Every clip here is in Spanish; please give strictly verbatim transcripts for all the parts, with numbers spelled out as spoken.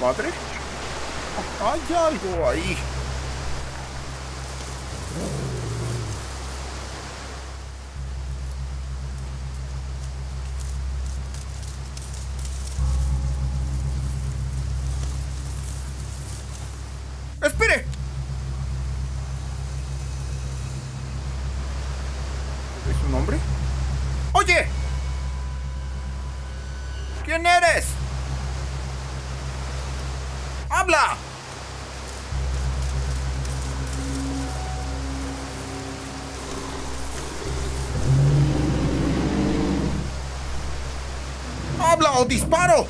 ¿Padre? Hay algo ahí. ¡Espere! ¿Es un hombre? ¡Oye! ¿Quién eres? ¡Habla! ¡Habla o disparo!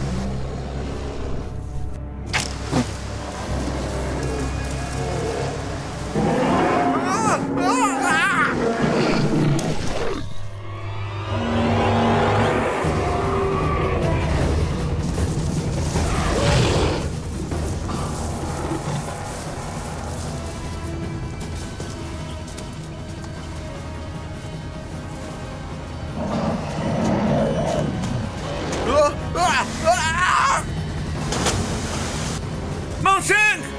¡Mao-Shen!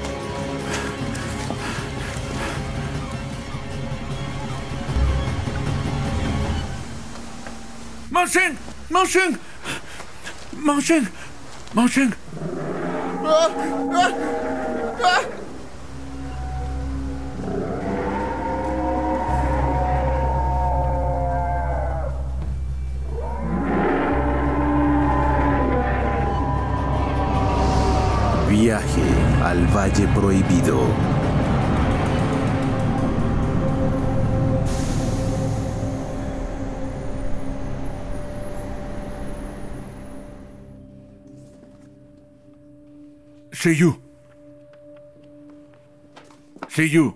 ¡Mao-Shen! ¡Mao-Shen! ¡Mao-Shen! ¡Mao-Shen! ¡Ah! ¡Ah! ¡Ah! Viaje al Valle Prohibido. Seiyu. Seiyu.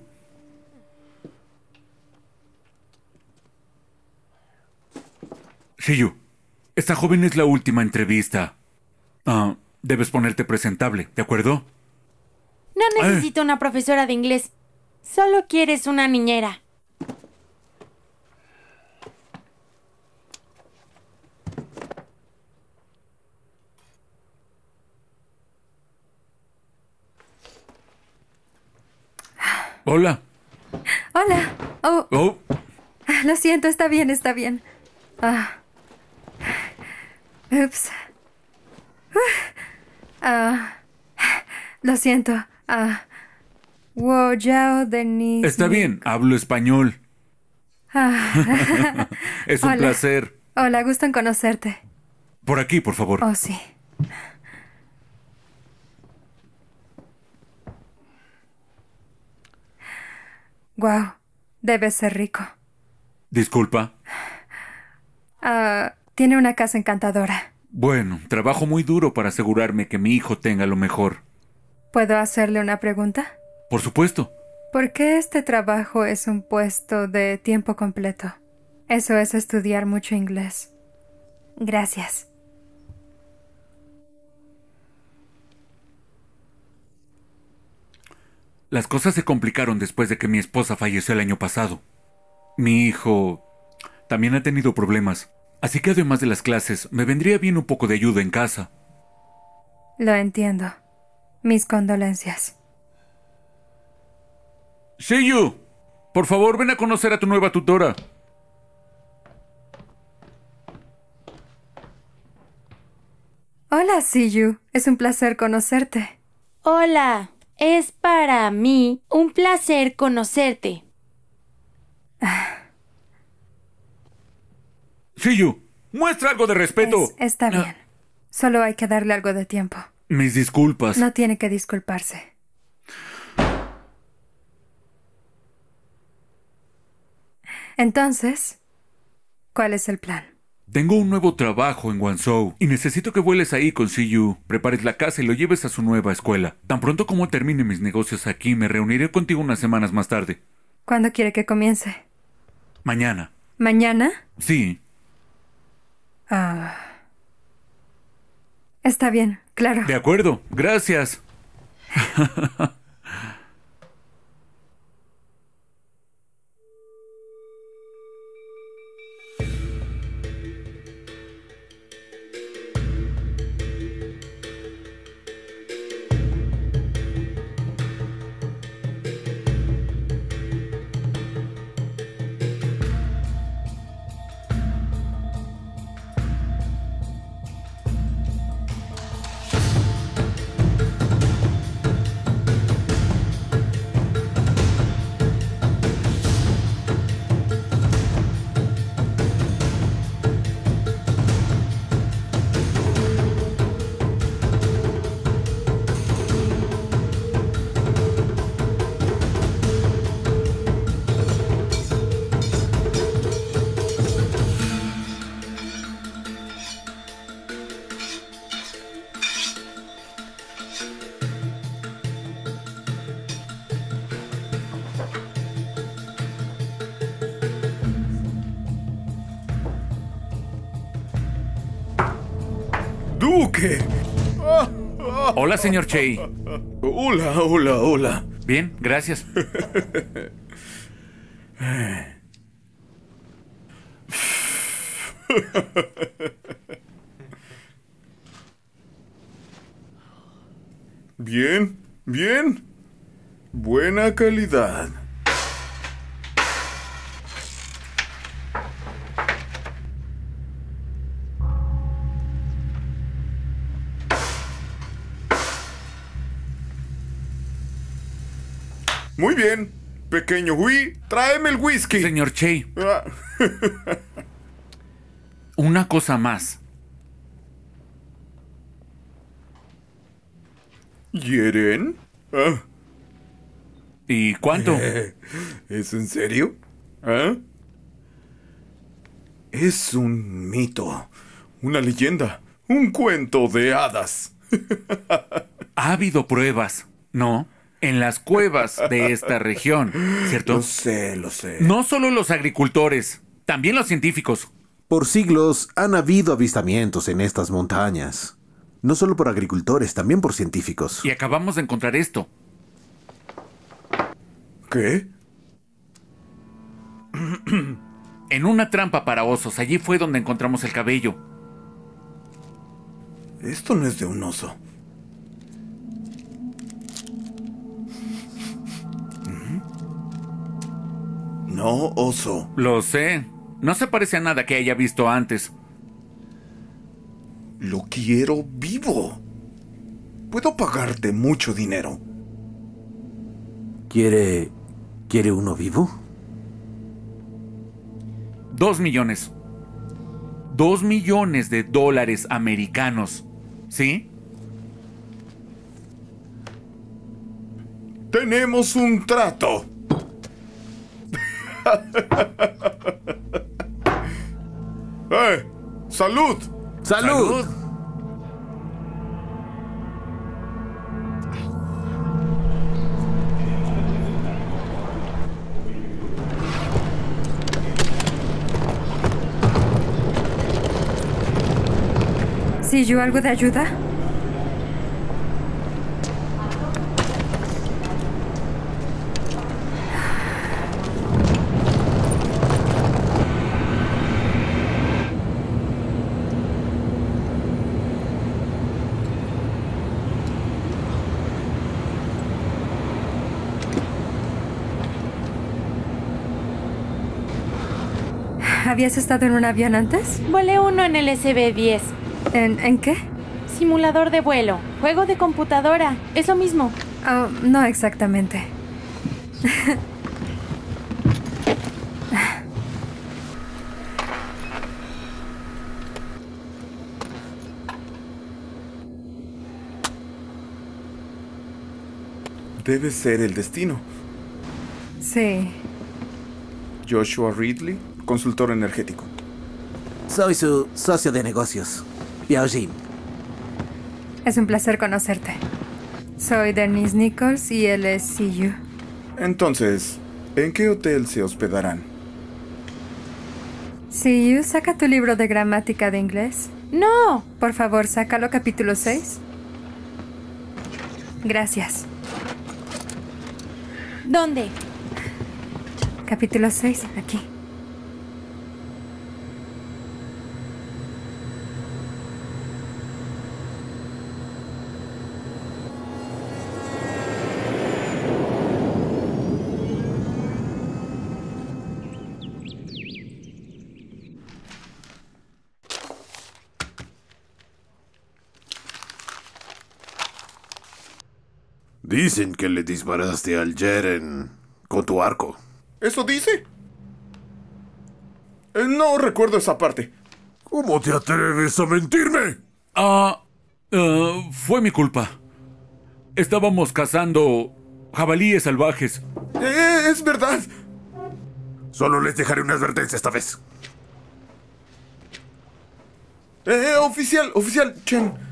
Seiyu, esta joven es la última entrevista. Ah... Debes ponerte presentable, ¿de acuerdo? No necesito eh. una profesora de inglés. Solo quieres una niñera. Hola. Hola. Oh. Oh. Lo siento, está bien, está bien. Ah. Ups. Ah, lo siento. Ah, Wo Yao Denis. Está bien, hablo español. Ah. Es un Hola. placer. Hola, gusto en conocerte. Por aquí, por favor. Oh, sí. Wow, debe ser rico. Disculpa. Ah, tiene una casa encantadora. Bueno, trabajo muy duro para asegurarme que mi hijo tenga lo mejor. ¿Puedo hacerle una pregunta? Por supuesto. ¿Por qué este trabajo es un puesto de tiempo completo? Eso es estudiar mucho inglés. Gracias. Las cosas se complicaron después de que mi esposa falleció el año pasado. Mi hijo también ha tenido problemas. Así que además de las clases, me vendría bien un poco de ayuda en casa. Lo entiendo. Mis condolencias. Seiyu, por favor, ven a conocer a tu nueva tutora. Hola, Seiyu. Es un placer conocerte. Hola. Es para mí un placer conocerte. Seiyu, muestra algo de respeto. Es, está bien. Ah. Solo hay que darle algo de tiempo. Mis disculpas. No tiene que disculparse. Entonces, ¿cuál es el plan? Tengo un nuevo trabajo en Guangzhou y necesito que vueles ahí con Seiyu, prepares la casa y lo lleves a su nueva escuela. Tan pronto como termine mis negocios aquí, me reuniré contigo unas semanas más tarde. ¿Cuándo quiere que comience? Mañana. ¿Mañana? Sí. Ah. Está bien, claro. De acuerdo, gracias. ¿Tú qué? Hola, señor Che. Hola, hola, hola. Bien, gracias. Bien, bien. Buena calidad. Muy bien. Pequeño Wee, tráeme el whisky. Señor Che, Ah, una cosa más. ¿Quieren? Ah, ¿Y cuánto? ¿es en serio? ¿Ah? Es un mito, una leyenda, un cuento de hadas. Ha habido pruebas, ¿no? En las cuevas de esta región, ¿cierto? Lo sé, lo sé. No solo los agricultores, también los científicos. Por siglos han habido avistamientos en estas montañas. No solo por agricultores, también por científicos. Y acabamos de encontrar esto. ¿Qué? En una trampa para osos. Allí fue donde encontramos el cabello. Esto no es de un oso. No, oso. Lo sé. No se parece a nada que haya visto antes. Lo quiero vivo. Puedo pagarte mucho dinero. ¿Quiere... ¿Quiere uno vivo? Dos millones. Dos millones de dólares americanos. ¿Sí? Tenemos un trato. ¡Eh! ¡Salud! ¡Salud! ¿Sí, yo algo de ayuda? ¿Habías estado en un avión antes? Volé uno en el S B diez. ¿En, en qué? Simulador de vuelo. Juego de computadora. Es lo mismo. Oh, no exactamente. Debe ser el destino. Sí. Joshua Ridley, consultor energético. Soy su socio de negocios, Piao Jin. Es un placer conocerte. Soy Denise Nichols y él es C U. Entonces, ¿en qué hotel se hospedarán? C U, saca tu libro de gramática de inglés. No. Por favor, sácalo capítulo seis. Gracias. ¿Dónde? Capítulo seis, aquí. Dicen que le disparaste al Jeren con tu arco. ¿Eso dice? Eh, no recuerdo esa parte. ¿Cómo te atreves a mentirme? Ah, ah, fue mi culpa. Estábamos cazando jabalíes salvajes. Eh, es verdad. Solo les dejaré una advertencia esta vez. Eh, oficial, oficial, Chen.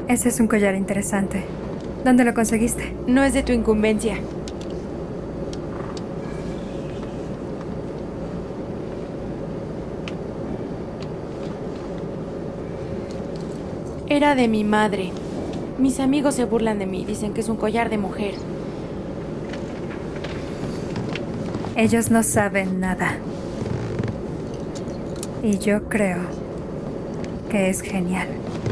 Ese es un collar interesante. ¿Dónde lo conseguiste? No es de tu incumbencia. Era de mi madre. Mis amigos se burlan de mí, dicen que es un collar de mujer. Ellos no saben nada. Y yo creo que es genial.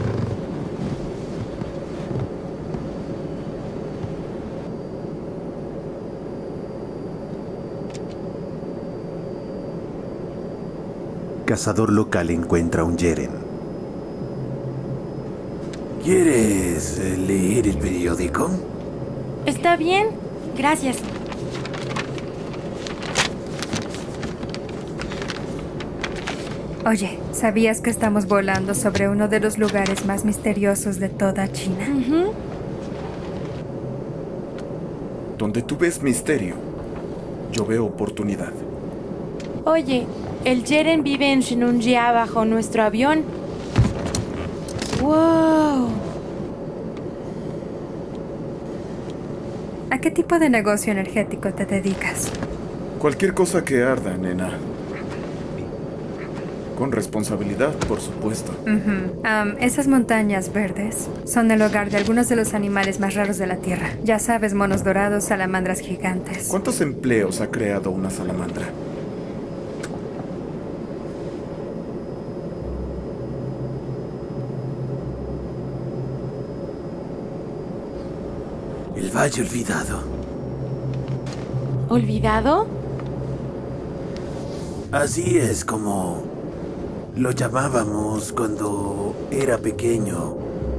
Cazador local encuentra un Yeren. ¿Quieres eh, leer el periódico? Está bien, gracias. Oye, ¿sabías que estamos volando sobre uno de los lugares más misteriosos de toda China? Uh-huh. Donde tú ves misterio, yo veo oportunidad. Oye, el Yeren vive en Shinunjia bajo nuestro avión. ¡Wow! ¿A qué tipo de negocio energético te dedicas? Cualquier cosa que arda, nena. Con responsabilidad, por supuesto. Uh-huh. Um, esas montañas verdes son el hogar de algunos de los animales más raros de la Tierra. Ya sabes, monos dorados, salamandras gigantes. ¿Cuántos empleos ha creado una salamandra? El Valle Olvidado. ¿Olvidado? Así es como lo llamábamos cuando era pequeño.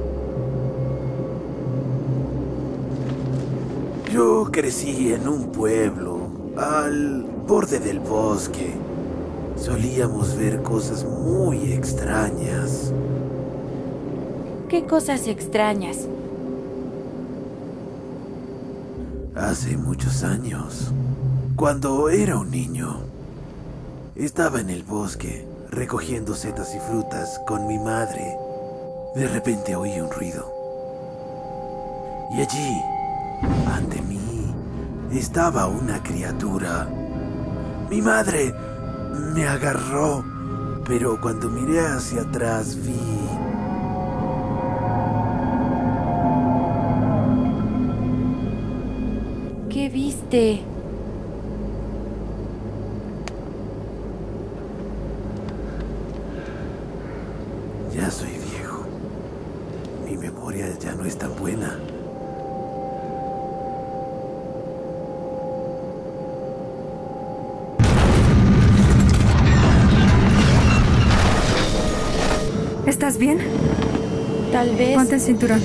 Yo crecí en un pueblo, al borde del bosque. Solíamos ver cosas muy extrañas. ¿Qué cosas extrañas? Hace muchos años, cuando era un niño, estaba en el bosque recogiendo setas y frutas con mi madre. De repente oí un ruido. Y allí, ante mí, estaba una criatura. Mi madre me agarró, pero cuando miré hacia atrás vi... ¿Qué viste? Ya soy viejo. Mi memoria ya no es tan buena. ¿Estás bien? Tal vez... Ponte el cinturón.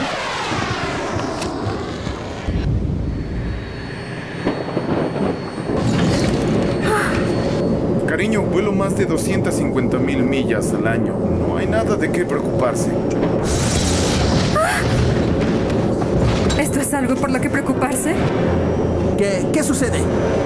Cariño, vuelo más de doscientas cincuenta mil millas al año. No hay nada de qué preocuparse. ¿Esto es algo por lo que preocuparse? ¿Qué, qué sucede?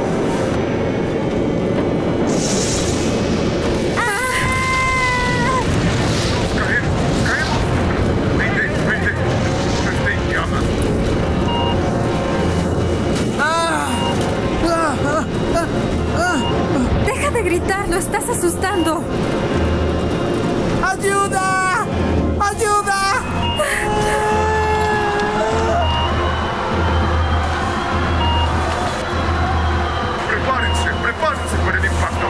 ¡Deja de gritar! ¡Lo estás asustando! ¡Ayuda! ¡Ayuda! Prepárense, prepárense para el impacto.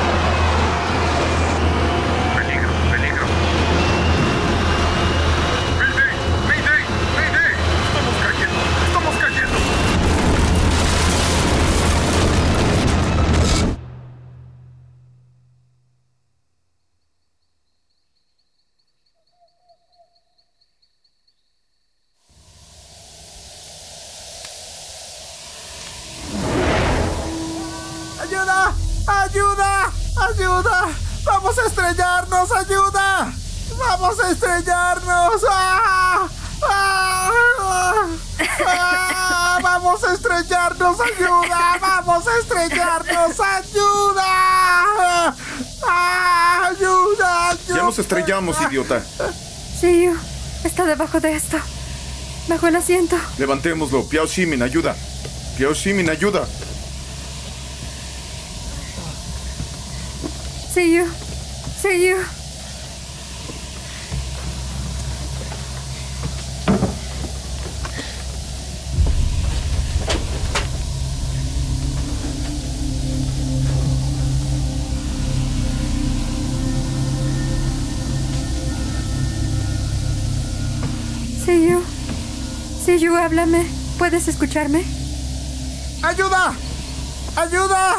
Peligro, peligro. Mayday, mayday, mayday. Estamos cayendo, estamos cayendo. ¡Ayuda! ¡Ayuda! ¡Ayuda! ¡Vamos a estrellarnos! ¡Ayuda! ¡Vamos a estrellarnos! ¡Ah! ¡Ah! ¡Ah! ¡Vamos a estrellarnos! ¡Ayuda! ¡Vamos a estrellarnos! ¡Ayuda! ¡Ah! ¡Ayuda! ¡Ayuda! Ya nos estrellamos, idiota. Sí, Está debajo de esto. Bajo el asiento. Levantémoslo. Piao Shimin, ayuda. Piao Shimin, ayuda. See you. See you. See you. See you, háblame. ¿Puedes escucharme? ¡Ayuda! ¡Ayuda!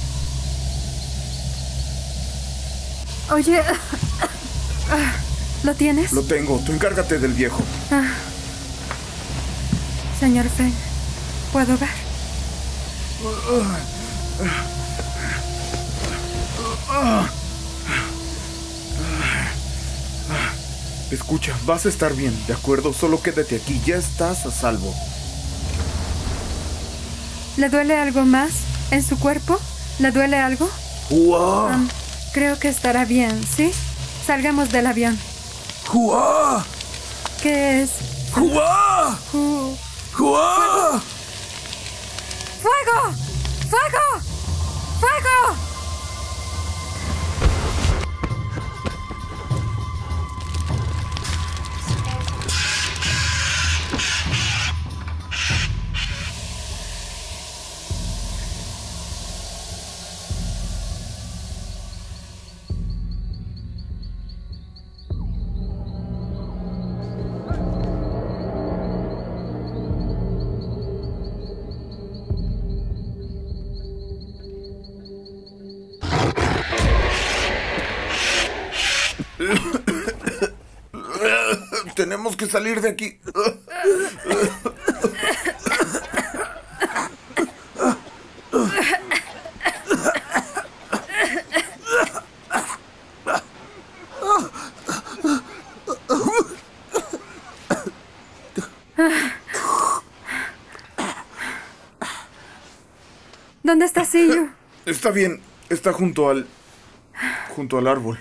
Oye, ¿lo tienes? Lo tengo. Tú encárgate del viejo. Ah. Señor Feng, ¿puedo ver? Escucha, vas a estar bien, ¿de acuerdo? Solo quédate aquí, ya estás a salvo. ¿Le duele algo más en su cuerpo? ¿Le duele algo? ¡Wow! Um, creo que estará bien, ¿sí? Salgamos del avión. ¡Juá! ¿Qué es? ¡Juá! Ju- ¡Juá! ¡Fuego! ¡Fuego! ¡Fuego! Tenemos que salir de aquí. ¿Dónde está Siyu? Está bien, está junto al... junto al árbol.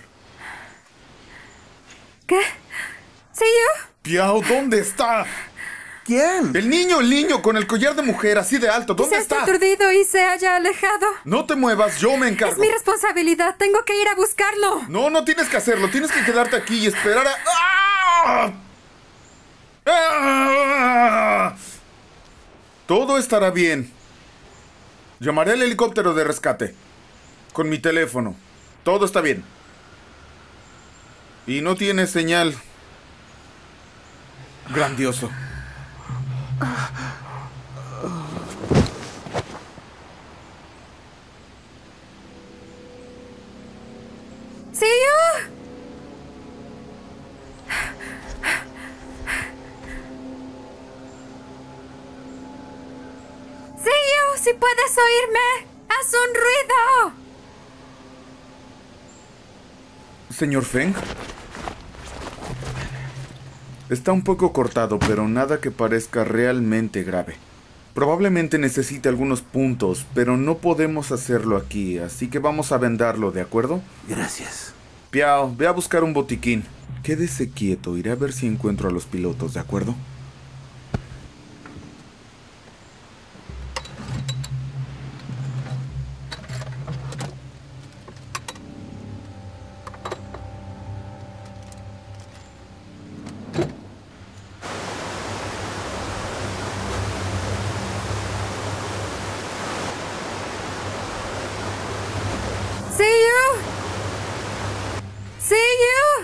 ¿Qué? ¿Siyu? Piao, ¿dónde está? ¿Quién? El niño, el niño, con el collar de mujer, así de alto. ¿Dónde Se está está? aturdido y se haya alejado. No te muevas, yo me encargo. Es mi responsabilidad. Tengo que ir a buscarlo. No, no tienes que hacerlo. Tienes que quedarte aquí y esperar a... ¡Ah! ¡Ah! Todo estará bien. Llamaré al helicóptero de rescate. Con mi teléfono. Todo está bien. Y no tiene señal. Grandioso. ¿Siyu? Siyu, si puedes oírme, haz un ruido. Señor Feng. Está un poco cortado, pero nada que parezca realmente grave. Probablemente necesite algunos puntos, pero no podemos hacerlo aquí, así que vamos a vendarlo, ¿de acuerdo? Gracias. Piao, ve a buscar un botiquín. Quédese quieto, iré a ver si encuentro a los pilotos, ¿de acuerdo? Siyu. Siyu.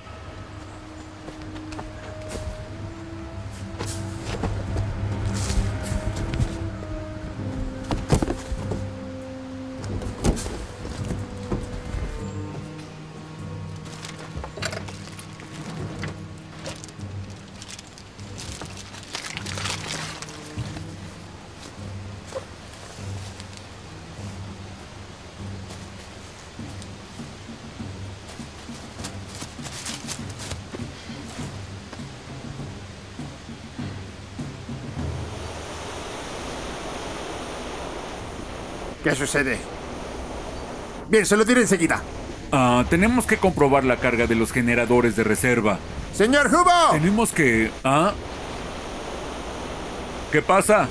¿Qué sucede? Bien, se lo diré enseguida. Ah, tenemos que comprobar la carga de los generadores de reserva. Señor Hubo. Tenemos que... ¿Ah? ¿Qué pasa?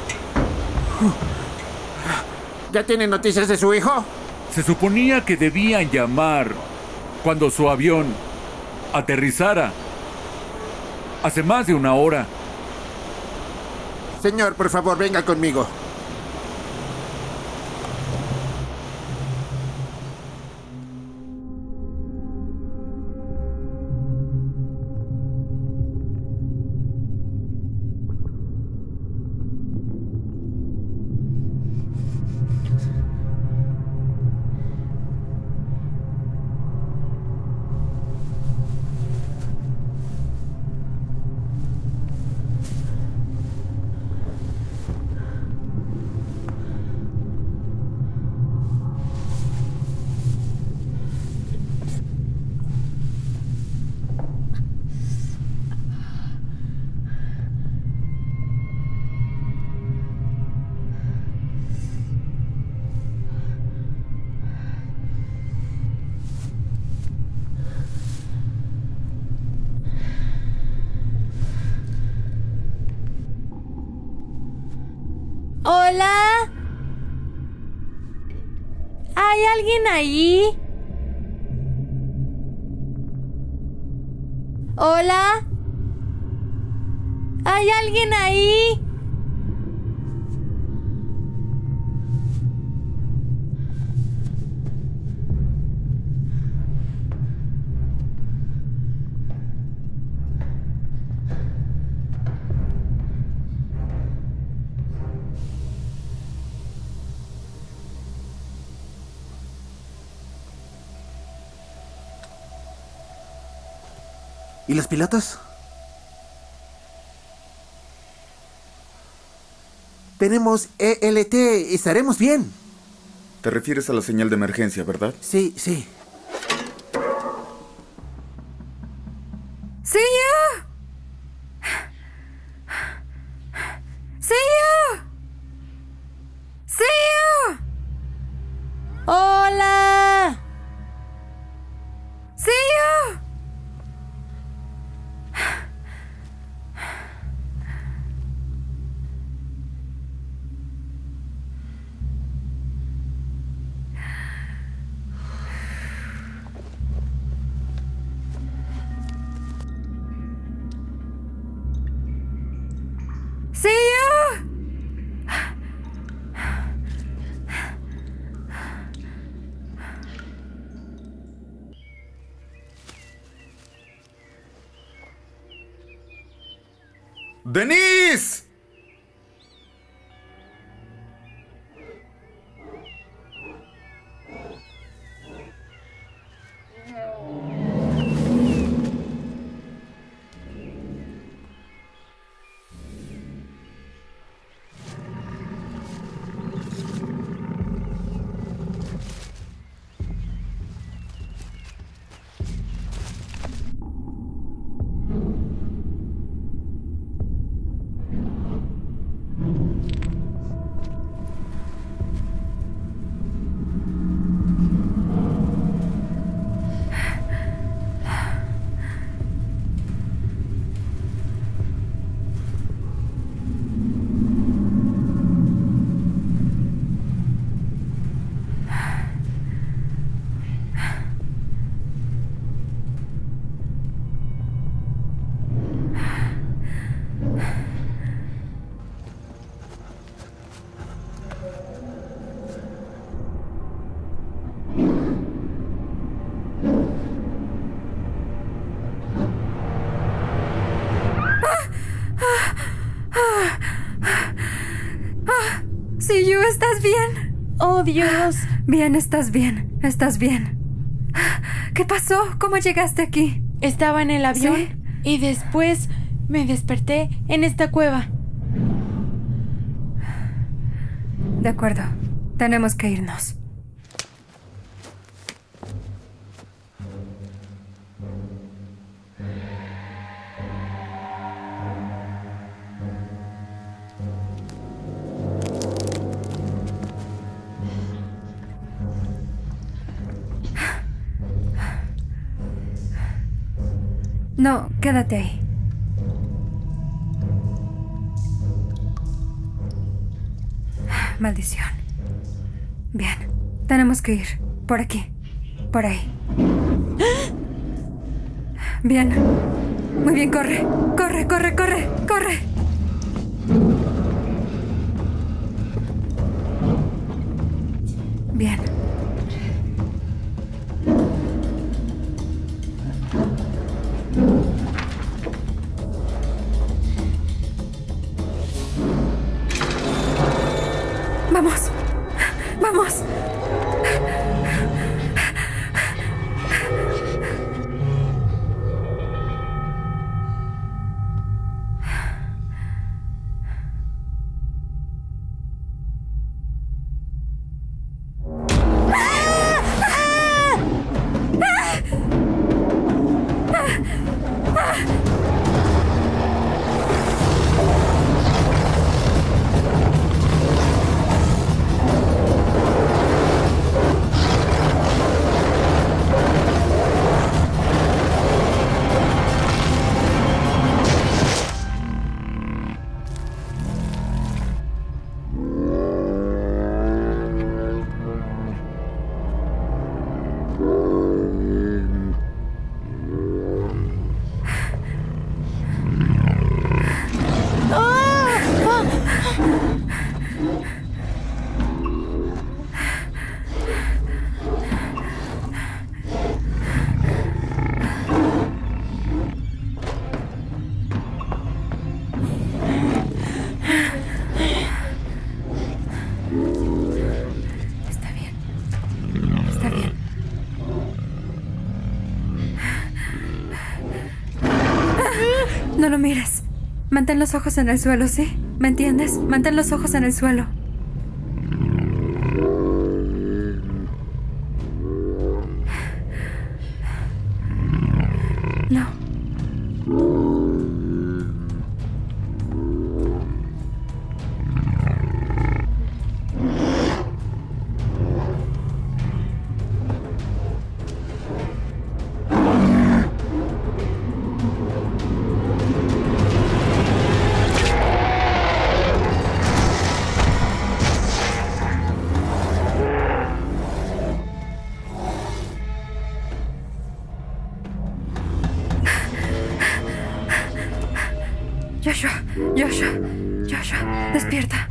¿Ya tiene noticias de su hijo? Se suponía que debían llamar cuando su avión aterrizara. Hace más de una hora. Señor, por favor, venga conmigo. Hola. ¿Hay alguien ahí? Hola. ¿Hay alguien ahí? ¿Y los pilotos? Tenemos E L T, estaremos bien. Te refieres a la señal de emergencia, ¿verdad? Sí, sí. ¡See you! ¡See you! ¡See you! Hola. ¡See you! See you! ¡Denise! See you, ¿estás bien? Oh, Dios. Bien, estás bien. Estás bien. ¿Qué pasó? ¿Cómo llegaste aquí? Estaba en el avión ¿Sí? y después me desperté en esta cueva. De acuerdo. Tenemos que irnos. No, quédate ahí. Maldición. Bien, tenemos que ir. Por aquí. Por ahí. Bien. Muy bien, corre. Corre, corre, corre, corre. Bien. Vamos. Vamos. No lo mires. Mantén los ojos en el suelo, ¿sí? ¿Me entiendes? Mantén los ojos en el suelo. No. Joshua, Joshua, Joshua, despierta.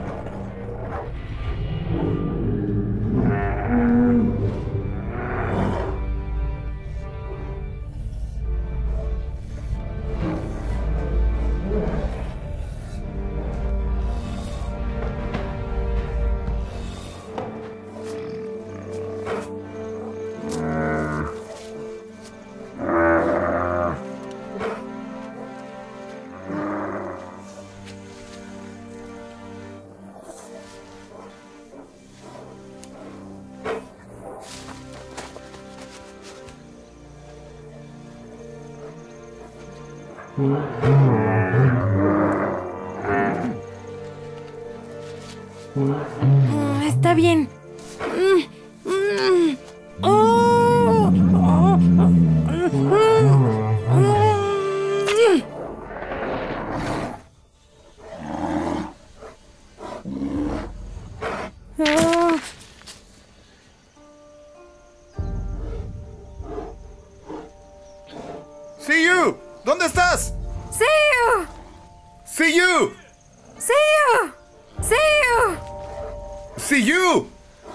Mm, está bien. Mm, mm, oh, oh, mm, mm. Oh. See you. ¿Dónde estás? See you. See you. See you. See you. See you.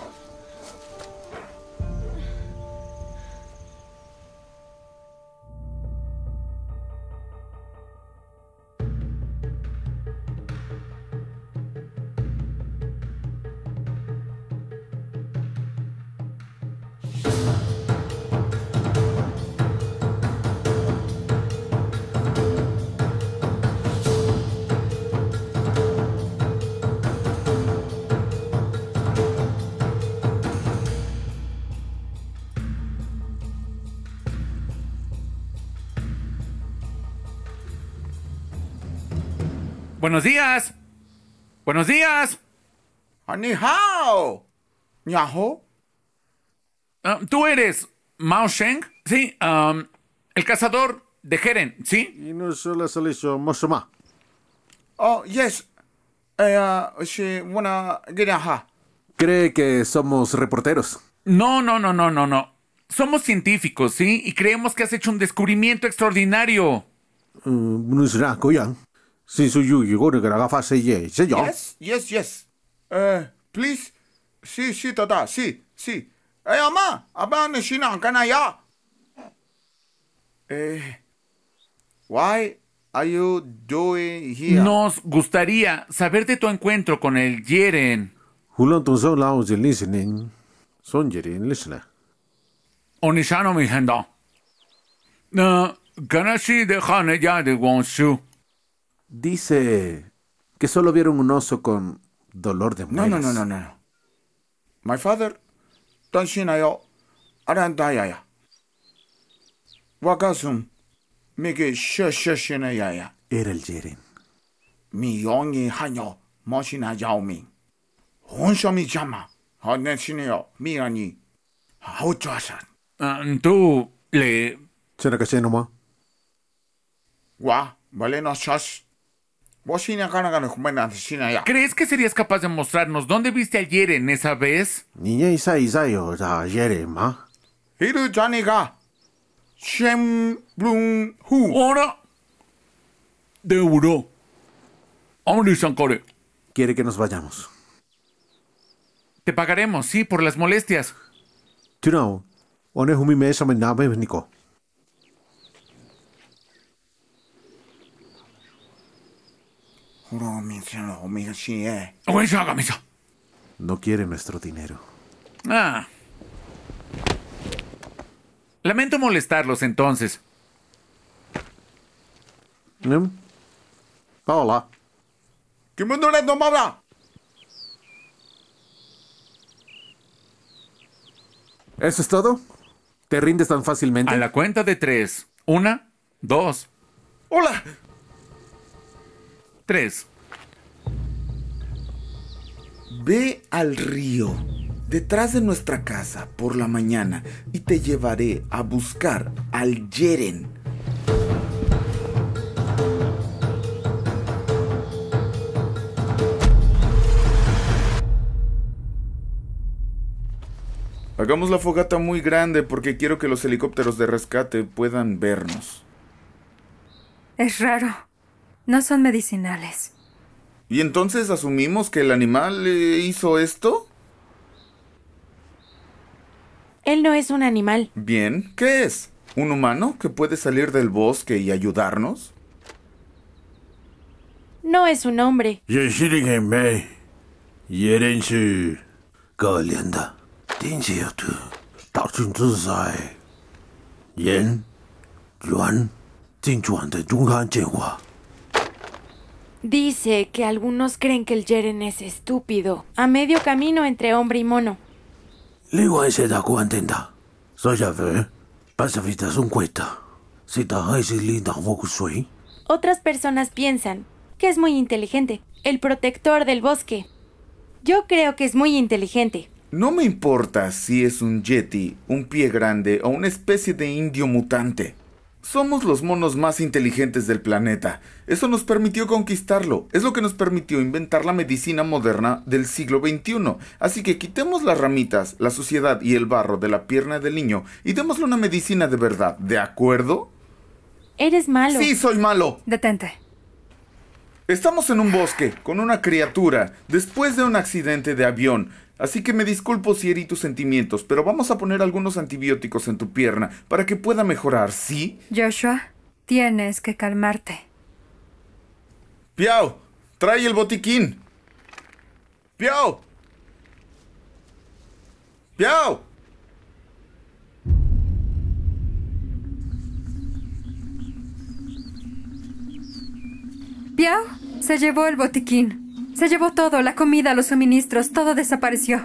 Buenos días. Buenos días. Ni hao. Ni hao. Ah, ¿Tú eres Mao Sheng? Sí, um, el cazador. de Jeren, ¿sí? 你那说了说了什么什么？ Oh, yes. Eh, sí, bueno, ha. Cree que somos reporteros. No, no, no, no, no, no. Somos científicos, ¿sí? Y creemos que has hecho un descubrimiento extraordinario. 嗯，不是啊，嗰樣。先屬要如果你個大家發誓嘢，即係 Yes, yes, yes. Eh, please. Sí, sí, tata, sí, sí. Eh, ama, abang na sinang kanaya. Eh, why are you doing here? Nos gustaría saber de tu encuentro con el Jeren. 胡亂動手撈住 listening，son嘢人 listener。 Onishano mi hendo. Na, ganashi de hane ya de wonshu. Dice que solo vieron un oso con dolor de No, muelas. no, no, no, no. My father, tanshinayo, arandayaya. Wakasum, mige shashinayaya. Era el Jeren. Mi yongi hanyo, moshina yaomin. Honshomi jama, haneshineo, miani. Hauchasan. Ah, tú le... 即係個聲啊嘛。 Wa, vale no shas. Moshina kanagana kumena shinaya. ¿Crees que serías capaz de mostrarnos dónde viste al Jeren esa vez? 你一世一世有咋嘢嚟嘛？ Hiru janiga. Shem blum hu. Ahora... De euro. Hombre, Sankore. Quiere que nos vayamos. Te pagaremos, sí, por las molestias. tú know，我呢後面咩上面拿咩呢個？ Huro mi seno mi shie. Oye, hágame eso. No quiere nuestro dinero. Ah. Lamento molestarlos entonces. ¿Mm? Hola. ¿Qué mundo le tomaba? ¿Eso es todo? ¿Te rindes tan fácilmente? A la cuenta de tres. Una, dos, Hola. tres. Ve al río detrás de nuestra casa por la mañana y te llevaré a buscar al Jeren. Hagamos la fogata muy grande porque quiero que los helicópteros de rescate puedan vernos. Es raro. No son medicinales. ¿Y entonces asumimos que el animal eh, hizo esto? Él no es un animal. Bien, ¿qué es? ¿Un humano que puede salir del bosque y ayudarnos? No es un hombre. 也是的，妹，也认识可怜的，听起来的，到处都在，人、人，进转的中间变化。 Dice que algunos creen que el Jeren es estúpido, a medio camino entre hombre y mono. 另外些大观点的，所以说，把这vida son cuenta，是大还是领导我水？ Otras personas piensan que es muy inteligente, el protector del bosque. Yo creo que es muy inteligente. No me importa si es un yeti, un pie grande o una especie de indio mutante. Somos los monos más inteligentes del planeta. Eso nos permitió conquistarlo. Es lo que nos permitió inventar la medicina moderna del siglo veintiuno. Así que quitemos las ramitas, la suciedad y el barro de la pierna del niño y démosle una medicina de verdad. ¿De acuerdo? Eres malo. Sí, soy malo. Detente. Estamos en un bosque con una criatura después de un accidente de avión. Así que me disculpo si herí tus sentimientos, pero vamos a poner algunos antibióticos en tu pierna para que pueda mejorar, ¿sí? Joshua, tienes que calmarte. Piao, trae el botiquín. Piao. Piao. Piao se llevó el botiquín. Se llevó todo, la comida, los suministros, todo desapareció.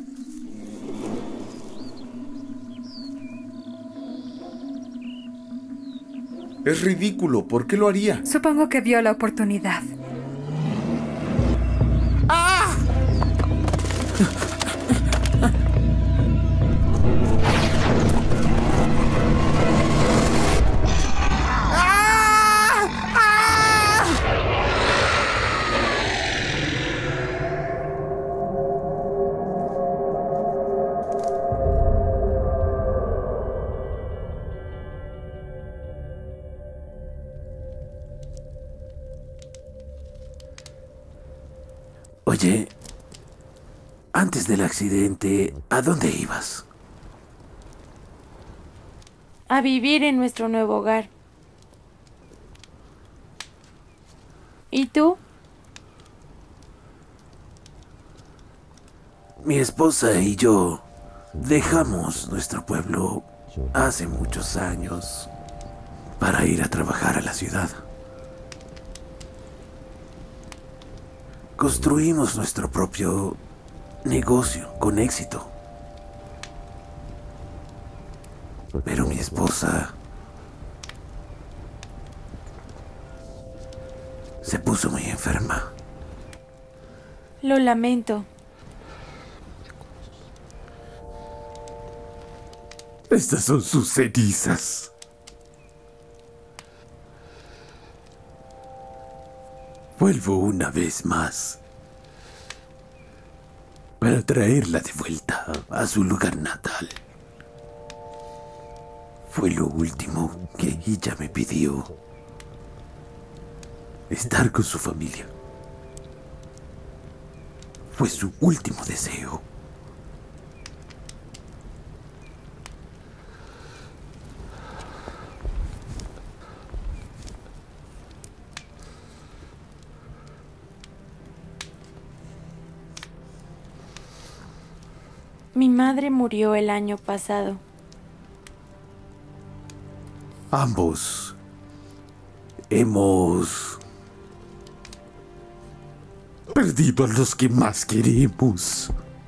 Es ridículo, ¿por qué lo haría? Supongo que vio la oportunidad. Antes del accidente, ¿a dónde ibas? A vivir en nuestro nuevo hogar. ¿Y tú? Mi esposa y yo dejamos nuestro pueblo hace muchos años para ir a trabajar a la ciudad. Construimos nuestro propio negocio con éxito. Pero mi esposa se puso muy enferma. Lo lamento. Estas son sus cenizas. Vuelvo una vez más para traerla de vuelta a su lugar natal. Fue lo último que ella me pidió. Estar con su familia. Fue su último deseo. Mi madre murió el año pasado. Ambos hemos perdido a los que más queremos.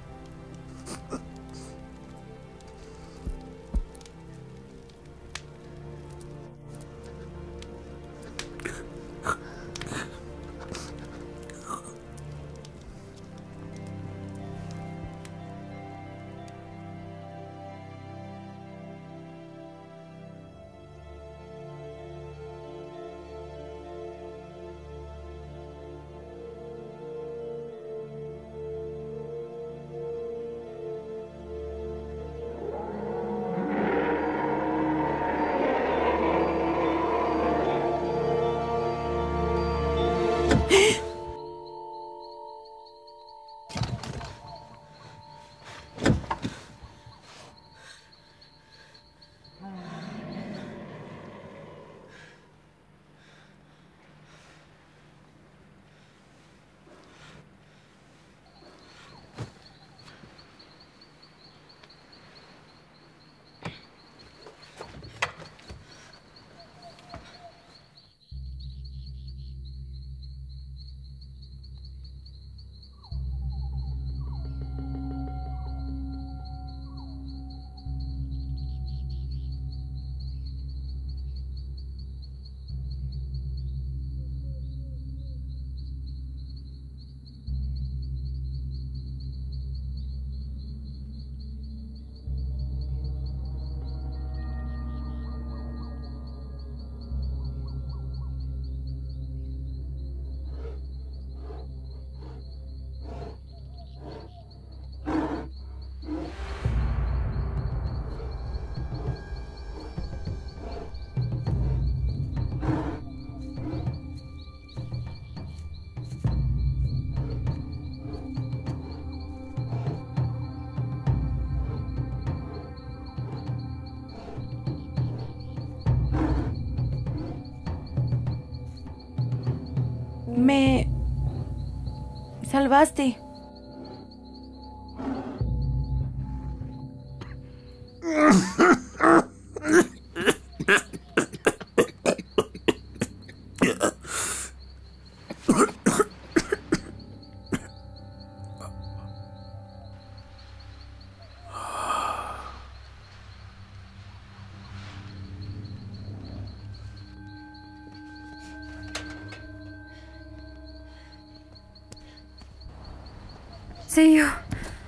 Me salvaste. Sí, yo.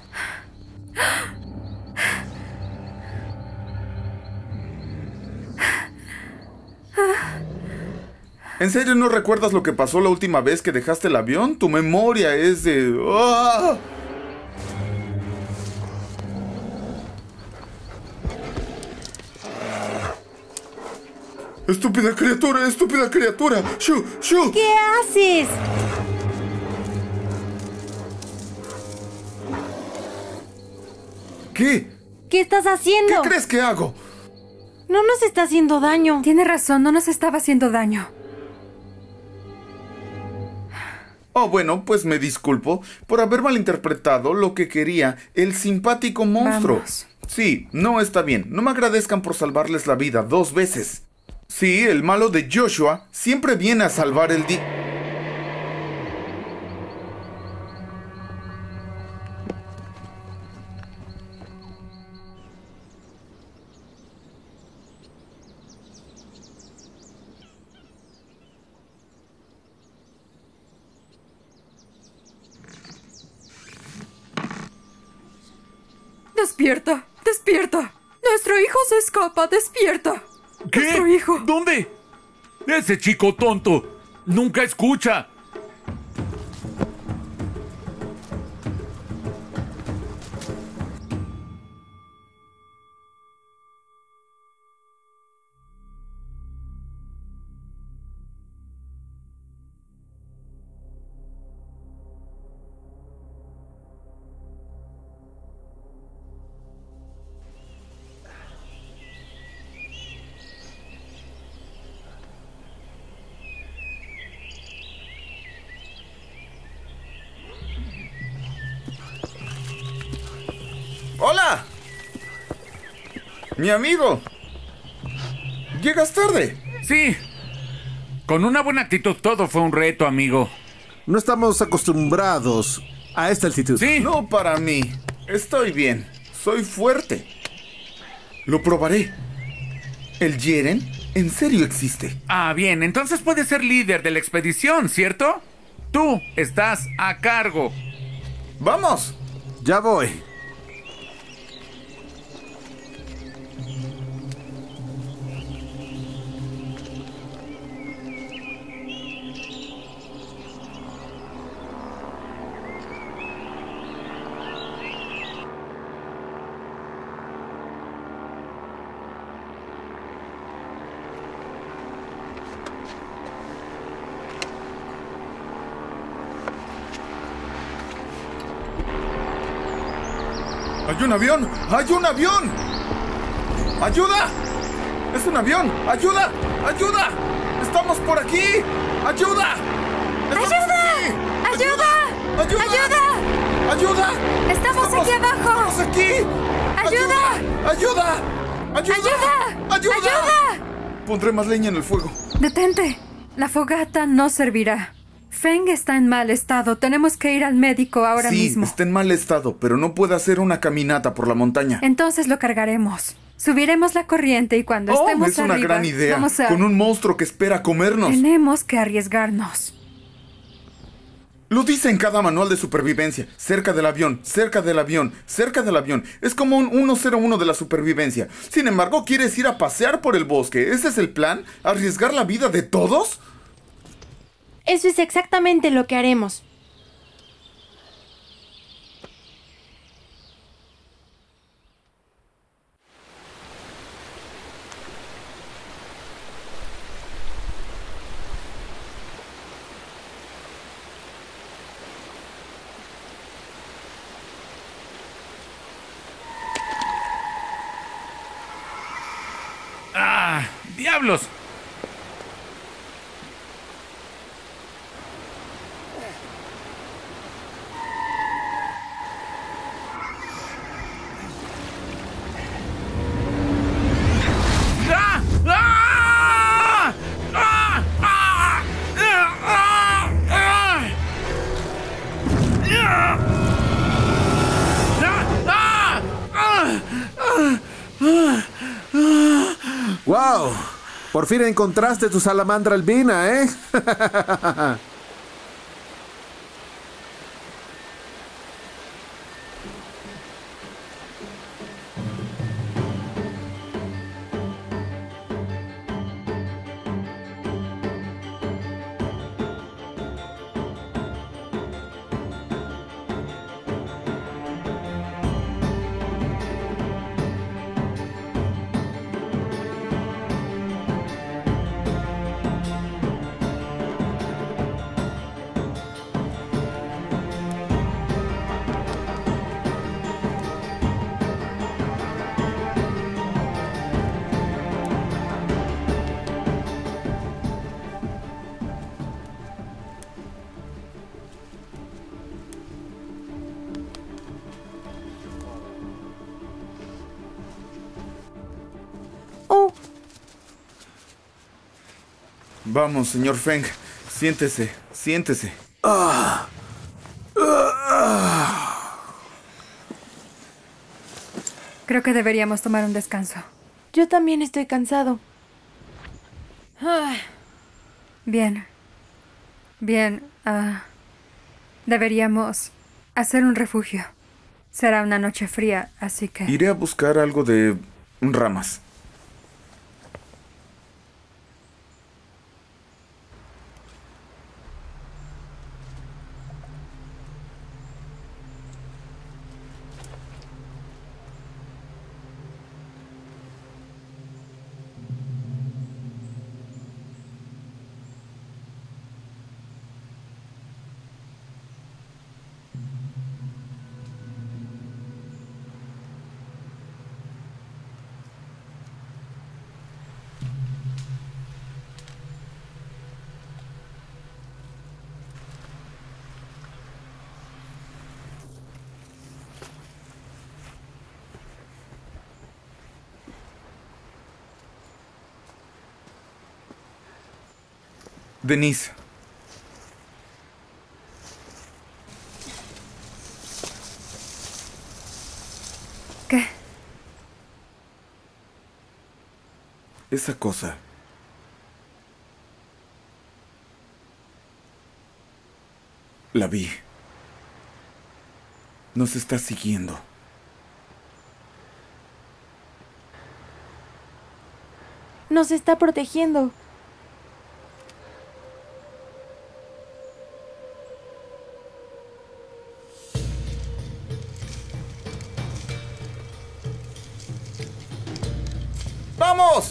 ¿En serio no recuerdas lo que pasó la última vez que dejaste el avión? Tu memoria es de... ¡Ah! ¡Estúpida criatura! ¡Estúpida criatura! ¡Shu! ¡Shu! ¿Qué haces? ¿Qué? ¿Qué estás haciendo? ¿Qué crees que hago? No nos está haciendo daño. Tiene razón, no nos estaba haciendo daño. Oh, bueno, pues me disculpo por haber malinterpretado lo que quería el simpático monstruo. Vamos. Sí, no está bien. No me agradezcan por salvarles la vida dos veces. Sí, el malo de Joshua siempre viene a salvar el día. Despierta, despierta. Nuestro hijo se escapa, despierta. ¿Qué? Nuestro hijo. ¿Dónde? Ese chico tonto nunca escucha. ¡Hola! Mi amigo. Llegas tarde. Sí. Con una buena actitud todo fue un reto, amigo. No estamos acostumbrados a esta altitud. Sí. No para mí. Estoy bien. Soy fuerte. Lo probaré. ¿El Yeren en serio existe? Ah, bien. Entonces puedes ser líder de la expedición, ¿cierto? Tú estás a cargo. ¡Vamos! Ya voy. ¡Hay un avión! ¡Hay un avión! ¡Ayuda! ¡Es un avión! ¡Ayuda! ¡Ayuda! ¡Estamos por aquí! ¡Ayuda! ¡Estamos ¡Ayuda! aquí! ¡Ayuda! ¡Ayuda! ¡Ayuda! ¡Ayuda! ¡Estamos aquí abajo! ¡Estamos aquí! ¡Ayuda! ¡Ayuda! ¡Ayuda! ¡Ayuda! ¡Ayuda! ¡Ayuda! Pondré más leña en el fuego. Detente. La fogata no servirá. Feng está en mal estado. Tenemos que ir al médico ahora sí, mismo. está en mal estado, pero no puede hacer una caminata por la montaña. Entonces lo cargaremos. Subiremos la corriente y cuando Oh, estemos es una arriba, gran idea. vamos a... Con un monstruo que espera comernos. Tenemos que arriesgarnos. Lo dice en cada manual de supervivencia. Cerca del avión, cerca del avión, cerca del avión. Es como un uno cero uno de la supervivencia. Sin embargo, ¿quieres ir a pasear por el bosque? ¿Ese es el plan? ¿Arriesgar la vida de todos? Eso es exactamente lo que haremos. ¡Ah! ¡Diablos! ¡Ah! ¡Ah! ¡Ah! ¡Ah! ¡Ah! ¡Ah! ¡Wow! Por fin encontraste tu salamandra albina, ¿eh? Vamos, señor Feng. Siéntese, siéntese. Ah. Ah. Creo que deberíamos tomar un descanso. Yo también estoy cansado. Ah. Bien. Bien. ah, deberíamos hacer un refugio. Será una noche fría, así que... Iré a buscar algo de ramas. Denise. ¿Qué? Esa cosa. La vi. Nos está siguiendo. Nos está protegiendo. ¡Vamos!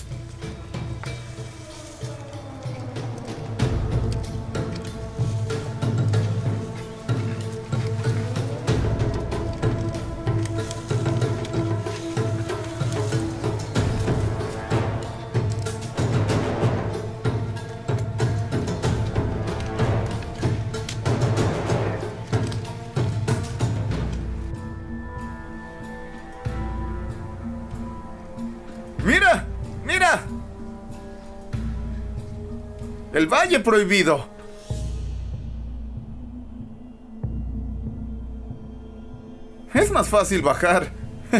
¡Mira! ¡Mira! El Valle Prohibido. Es más fácil bajar.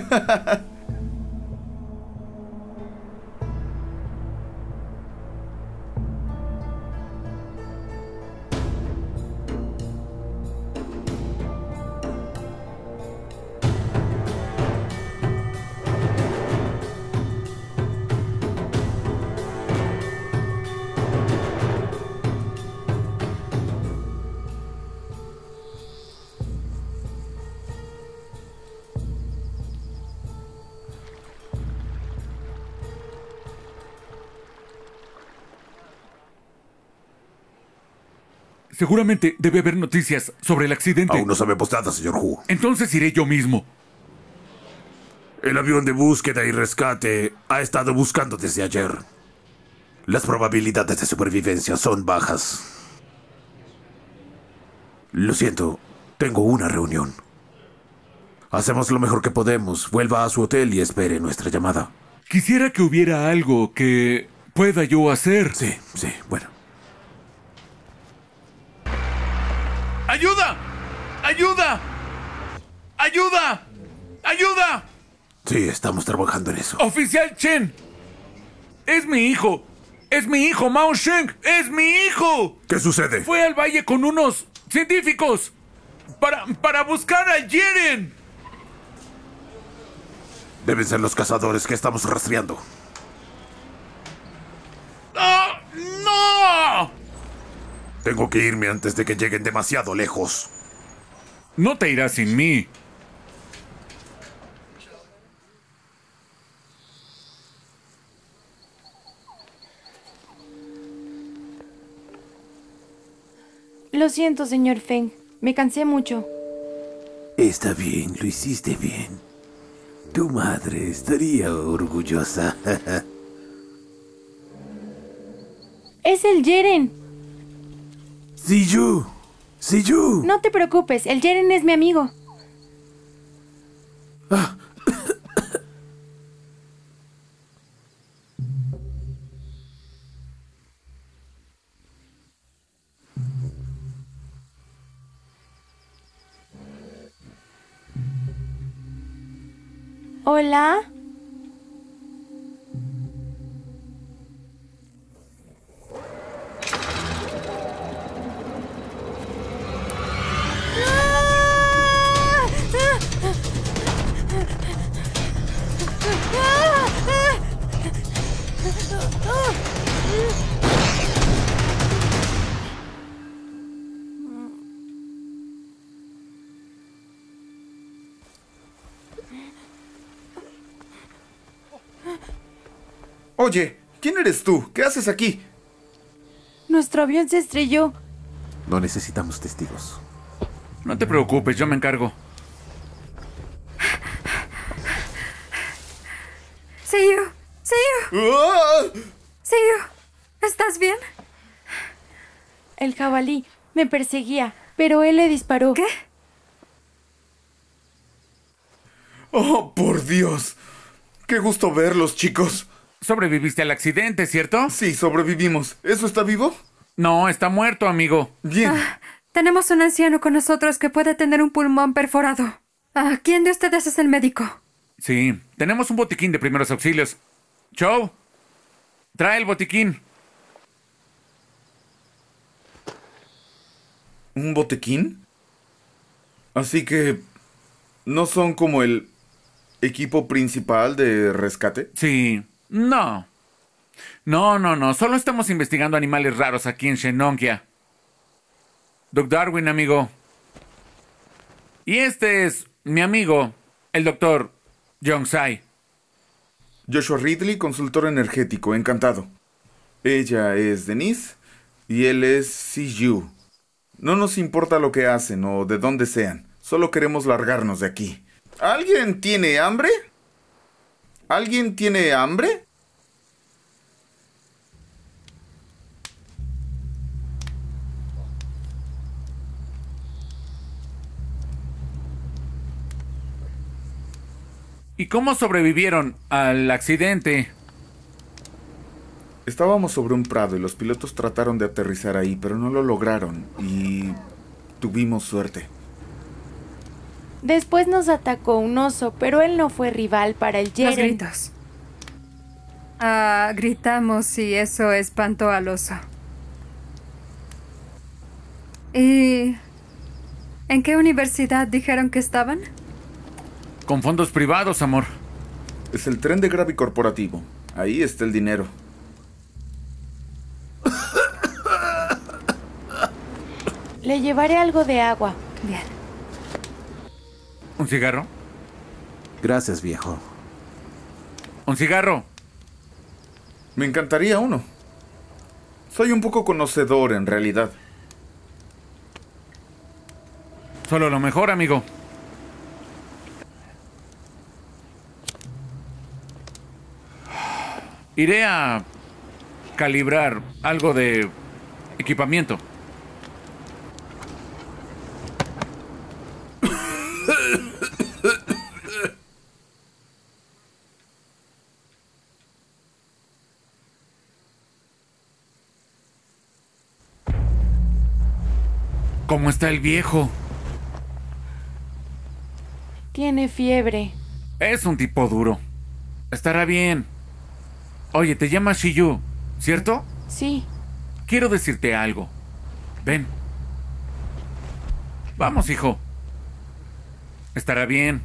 Seguramente debe haber noticias sobre el accidente. Aún no sabemos nada, señor Hu. Entonces iré yo mismo. El avión de búsqueda y rescate ha estado buscando desde ayer. Las probabilidades de supervivencia son bajas. Lo siento, tengo una reunión. Hacemos lo mejor que podemos. Vuelva a su hotel y espere nuestra llamada. Quisiera que hubiera algo que pueda yo hacer. Sí, sí, bueno. ¡Ayuda! ¡Ayuda! ¡Ayuda! ¡Ayuda! Sí, estamos trabajando en eso. ¡Oficial Chen! ¡Es mi hijo! ¡Es mi hijo, Mao Sheng! ¡Es mi hijo! ¿Qué sucede? Fue al valle con unos científicos para, para buscar a Jiren. Deben ser los cazadores que estamos rastreando. ¡Ah! ¡No! Tengo que irme antes de que lleguen demasiado lejos. No te irás sin mí. Lo siento, señor Feng. Me cansé mucho. Está bien, lo hiciste bien. Tu madre estaría orgullosa. Es el Jiren. Ziyu, Ziyu. No te preocupes, el Jiren es mi amigo. Hola. Oye, ¿quién eres tú? ¿Qué haces aquí? Nuestro avión se estrelló. No necesitamos testigos. No te preocupes, yo me encargo. Siyu, Siyu, ¡Ah! Siyu, ¿estás bien? El jabalí me perseguía, pero él le disparó. ¿Qué? ¡Oh, por Dios! ¡Qué gusto verlos, chicos! Sobreviviste al accidente, ¿cierto? Sí, sobrevivimos. ¿Eso está vivo? No, está muerto, amigo. Bien. Ah, tenemos un anciano con nosotros que puede tener un pulmón perforado. Ah, ¿quién de ustedes es el médico? Sí, tenemos un botiquín de primeros auxilios. Joe, trae el botiquín. ¿Un botiquín? Así que... ¿no son como el equipo principal de rescate? Sí, no. No, no, no. Solo estamos investigando animales raros aquí en Shenongia. Doc Darwin, amigo. Y este es mi amigo, el doctor Yongsai. Joshua Ridley, consultor energético, encantado. Ella es Denise y él es Siyu. No nos importa lo que hacen o de dónde sean. Solo queremos largarnos de aquí. ¿Alguien tiene hambre? ¿Alguien tiene hambre? ¿Y cómo sobrevivieron al accidente? Estábamos sobre un prado y los pilotos trataron de aterrizar ahí, pero no lo lograron y tuvimos suerte. Después nos atacó un oso, pero él no fue rival para el Los Yeren. gritos. Ah, gritamos y eso espantó al oso. ¿Y en qué universidad dijeron que estaban? Con fondos privados, amor. Es el tren de Gravy corporativo. Ahí está el dinero. Le llevaré algo de agua. Bien. ¿Un cigarro? Gracias, viejo. ¿Un cigarro? Me encantaría uno. Soy un poco conocedor, en realidad. Solo lo mejor, amigo. Iré a calibrar algo de equipamiento. ¿Cómo está el viejo? Tiene fiebre. Es un tipo duro. Estará bien. Oye, te llamas Shiyu, ¿cierto? Sí. Quiero decirte algo. Ven. Vamos, hijo. Estará bien.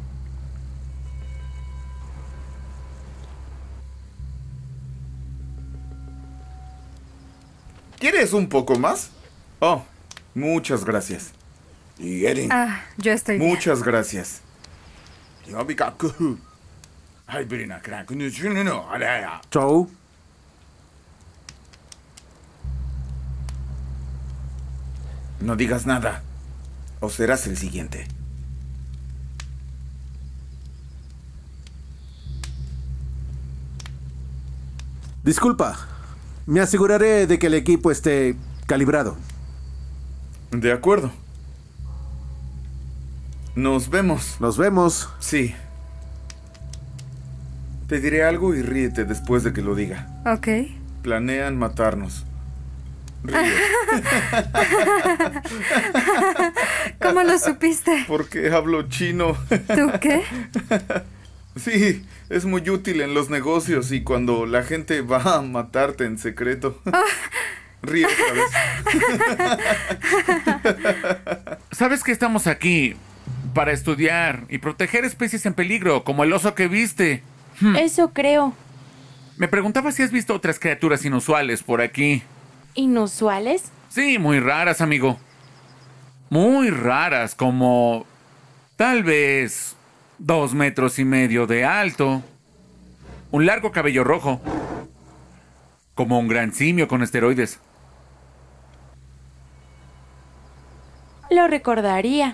¿Quieres un poco más? Oh, muchas gracias. Ah, yo estoy bien. Muchas gracias. Joe, No digas nada, o serás el siguiente. disculpa. Me aseguraré de que el equipo esté calibrado. De acuerdo. Nos vemos. Nos vemos. Sí. Te diré algo y ríete después de que lo diga. Ok. Planean matarnos. Ríe. ¿Cómo lo supiste? ¿Por qué hablo chino? ¿Tú qué? Sí, es muy útil en los negocios y cuando la gente va a matarte en secreto. Ríe otra vez. ¿Sabes que estamos aquí para estudiar y proteger especies en peligro, como el oso que viste? Hmm. Eso creo. Me preguntaba si has visto otras criaturas inusuales por aquí. ¿Inusuales? Sí, muy raras, amigo. Muy raras, como... tal vez... dos metros y medio de alto. Un largo cabello rojo. Como un gran simio con esteroides. Lo recordaría.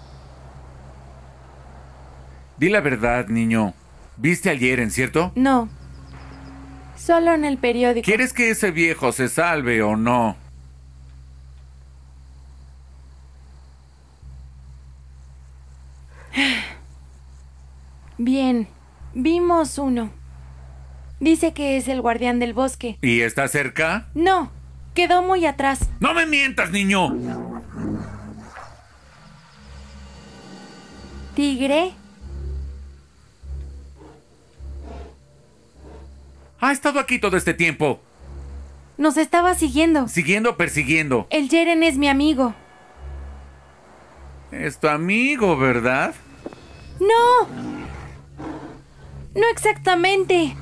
Di la verdad, niño. ¿Viste al Yeren, cierto? No. Solo en el periódico. ¿Quieres que ese viejo se salve o no? Bien, vimos uno. Dice que es el guardián del bosque. ¿Y está cerca? No, quedó muy atrás. ¡No me mientas, niño! ¿Tigre? Ha estado aquí todo este tiempo. Nos estaba siguiendo. ¿Siguiendo o persiguiendo? El Yeren es mi amigo. Es tu amigo, ¿verdad? ¡No! No exactamente.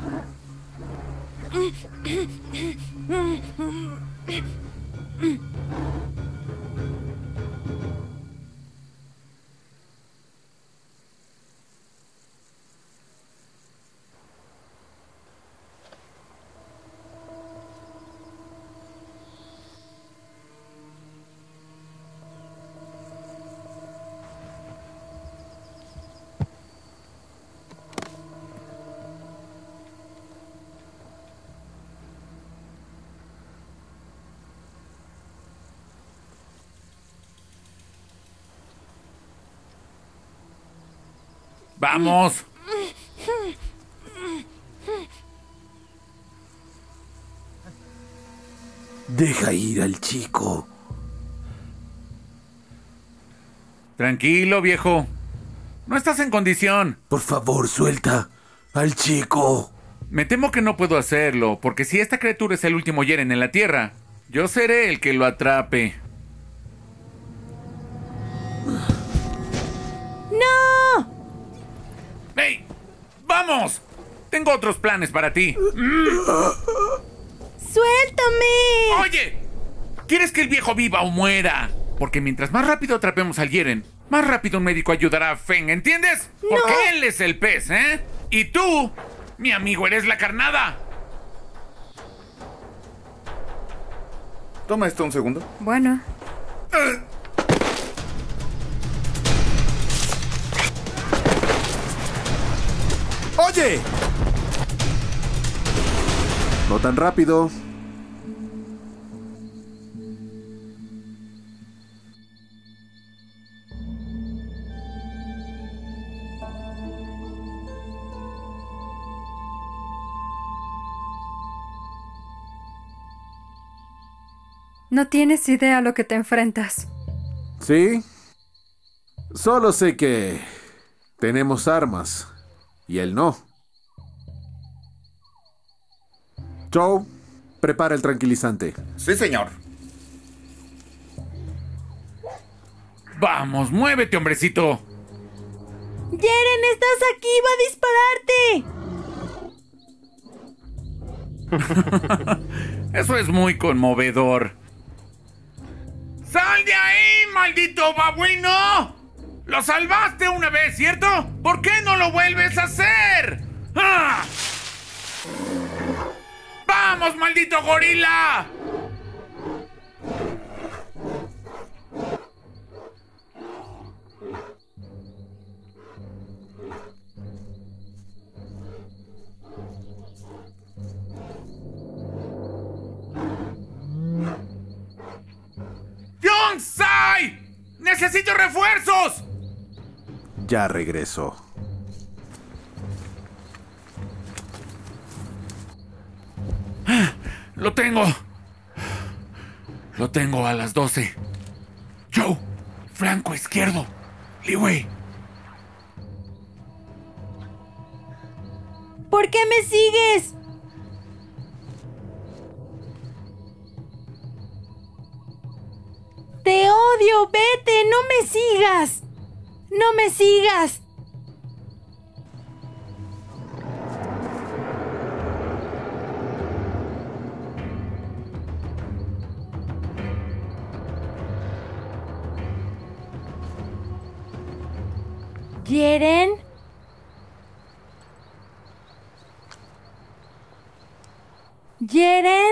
¡Vamos! Deja ir al chico. Tranquilo, viejo. No estás en condición. Por favor, suelta al chico. Me temo que no puedo hacerlo, porque si esta criatura es el último Yeren en la Tierra, yo seré el que lo atrape. ¡No! ¡Hey! ¡Vamos! Tengo otros planes para ti. ¡Suéltame! ¡Oye! ¿Quieres que el viejo viva o muera? Porque mientras más rápido atrapemos al Yeren, más rápido un médico ayudará a Feng, ¿entiendes? No. Porque él es el pez, ¿eh? Y tú, mi amigo, eres la carnada. Toma esto un segundo. Bueno. Uh. ¡Oye! No tan rápido. No tienes idea a lo que te enfrentas. ¿Sí? Solo sé que tenemos armas y él no. Joe, prepara el tranquilizante. Sí, señor. Vamos, muévete, hombrecito. Yeren, estás aquí, va a dispararte. Eso es muy conmovedor. ¡Sal de ahí, maldito babuino! ¡Lo salvaste una vez, ¿cierto? ¿Por qué no lo vuelves a hacer? ¡Ah! ¡Vamos, maldito gorila! ¡Yonsai! ¡Necesito refuerzos! Ya regreso. Lo tengo. Lo tengo a las doce. Joe, flanco izquierdo. Li Wei. ¿Por qué me sigues? ¡Te odio! ¡Vete! ¡No me sigas! ¡No me sigas! ¿Quieren? ¿Quieren?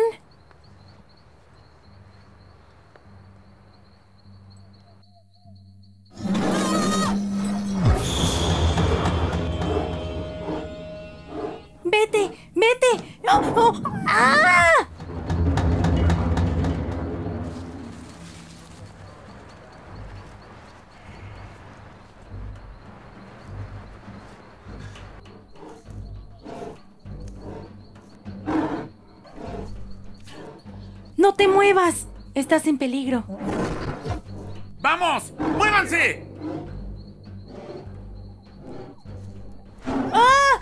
¡Vete! ¡Vete! ¡Oh, oh! ¡Ah! ¡No te muevas! Estás en peligro. ¡Vamos! ¡Muévanse! ¡Ah!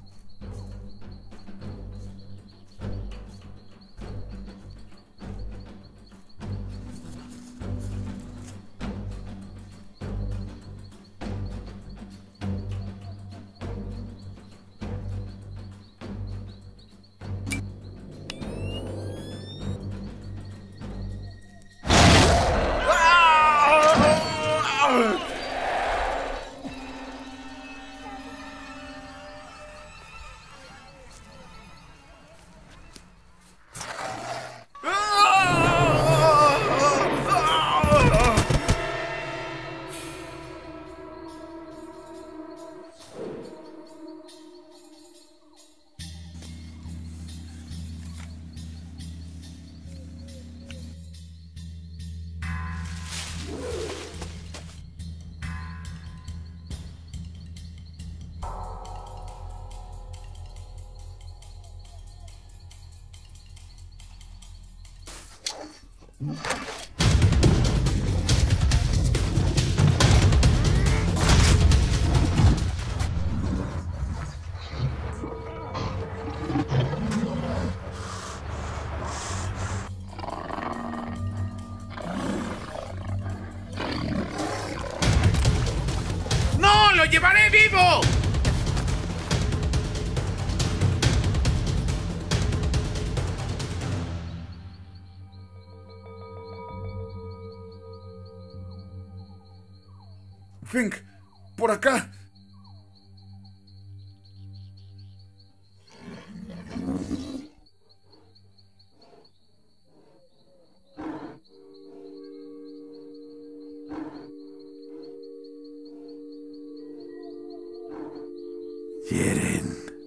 ¡No! ¡Lo llevaré vivo! Fink, por acá. Quieren.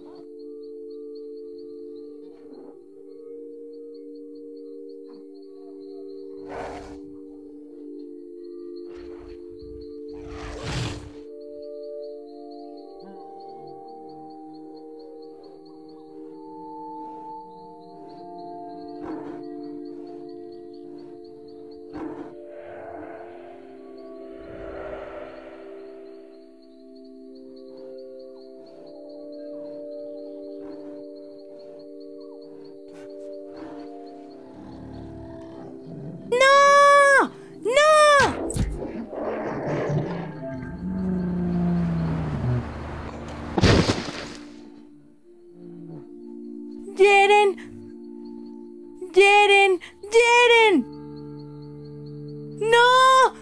¡No! ¡No! ¡Yeren! ¡Yeren! ¡Yeren! ¡No!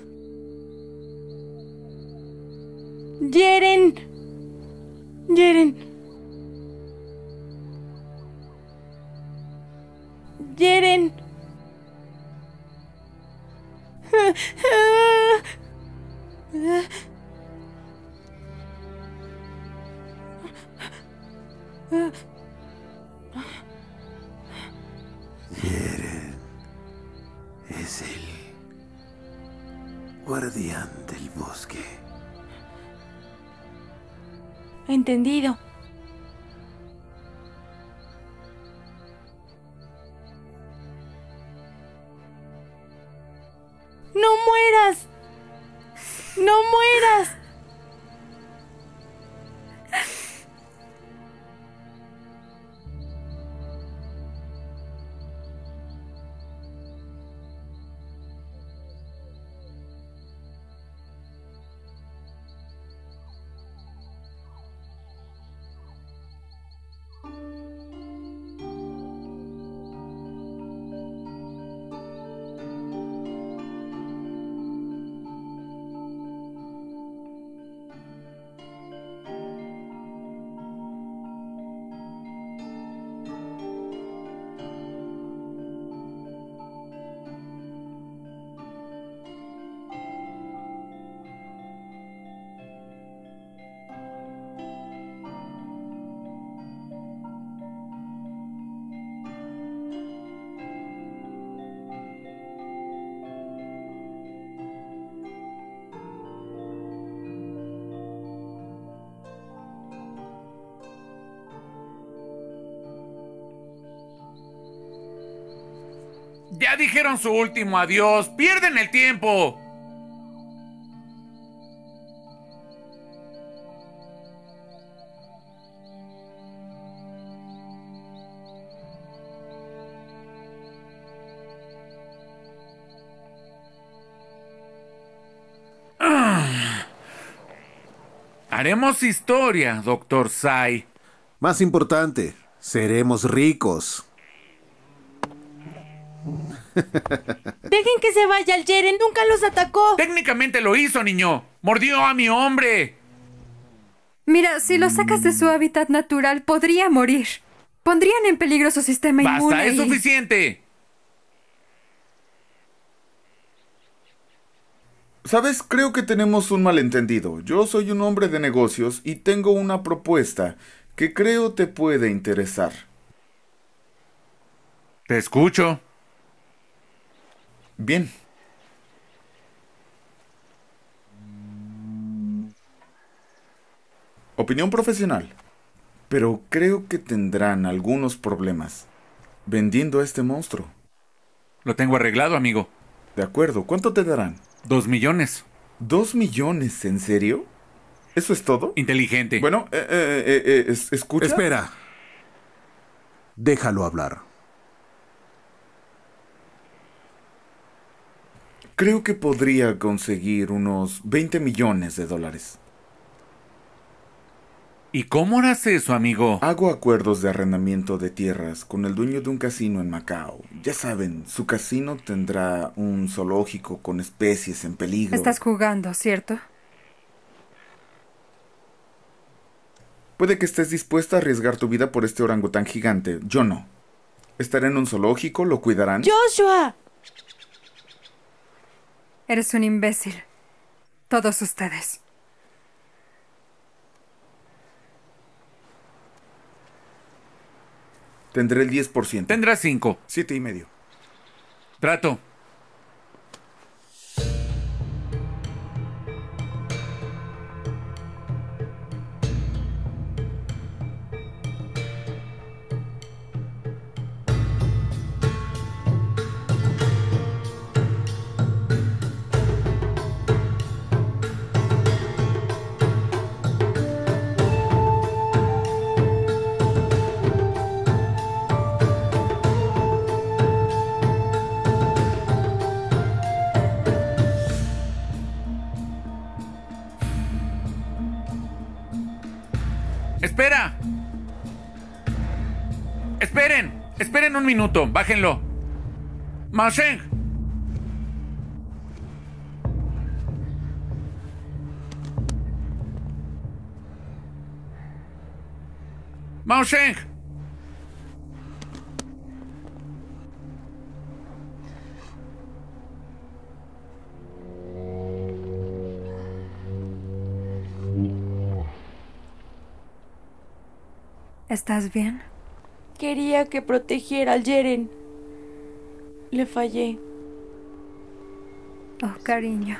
¡Yeren! ¡Yeren! ¡Yeren! Quieren. Es el guardián del bosque. Entendido. ¡No mueras! ¡No mueras! Ya dijeron su último adiós. ¡Pierden el tiempo! Ah. Haremos historia, doctor Sai. Más importante, seremos ricos. Dejen que se vaya el Jeren, nunca los atacó. Técnicamente lo hizo, niño. Mordió a mi hombre. Mira, si lo sacas de su hábitat natural, podría morir. Pondrían en peligro su sistema inmune. ¡Basta! ¡Es y... suficiente! ¿Sabes? Creo que tenemos un malentendido. Yo soy un hombre de negocios y tengo una propuesta que creo te puede interesar. Te escucho. Bien. Opinión profesional. Pero creo que tendrán algunos problemas vendiendo a este monstruo. Lo tengo arreglado, amigo. De acuerdo. ¿Cuánto te darán? Dos millones. ¿Dos millones? ¿En serio? ¿Eso es todo? Inteligente. Bueno, eh, eh, eh, eh, es- escucha. Espera. Déjalo hablar. Creo que podría conseguir unos veinte millones de dólares. ¿Y cómo harás eso, amigo? Hago acuerdos de arrendamiento de tierras con el dueño de un casino en Macao. Ya saben, su casino tendrá un zoológico con especies en peligro. Estás jugando, ¿cierto? Puede que estés dispuesta a arriesgar tu vida por este orangután gigante. Yo no. Estaré en un zoológico, lo cuidarán. ¡Joshua! Eres un imbécil. Todos ustedes. Tendré el diez por ciento. Tendrás cinco. Siete y medio. Trato. ¡Espera! ¡Esperen! ¡Esperen un minuto! ¡Bájenlo! ¡Mao Sheng! ¡Mao Sheng! ¿Estás bien? Quería que protegiera al Jeren. Le fallé. Oh, cariño.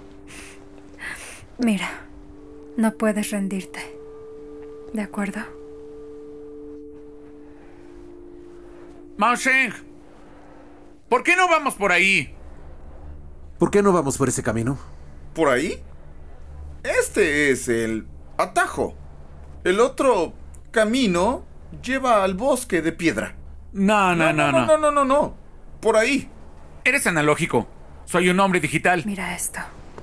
Mira, no puedes rendirte. ¿De acuerdo? ¡Mao Sheng! ¿Por qué no vamos por ahí? ¿Por qué no vamos por ese camino? ¿Por ahí? Este es el atajo. El otro camino lleva al bosque de piedra. No, no, no, no. no, no, no, no. Por ahí. Eres analógico. Soy un hombre digital. Mira esto.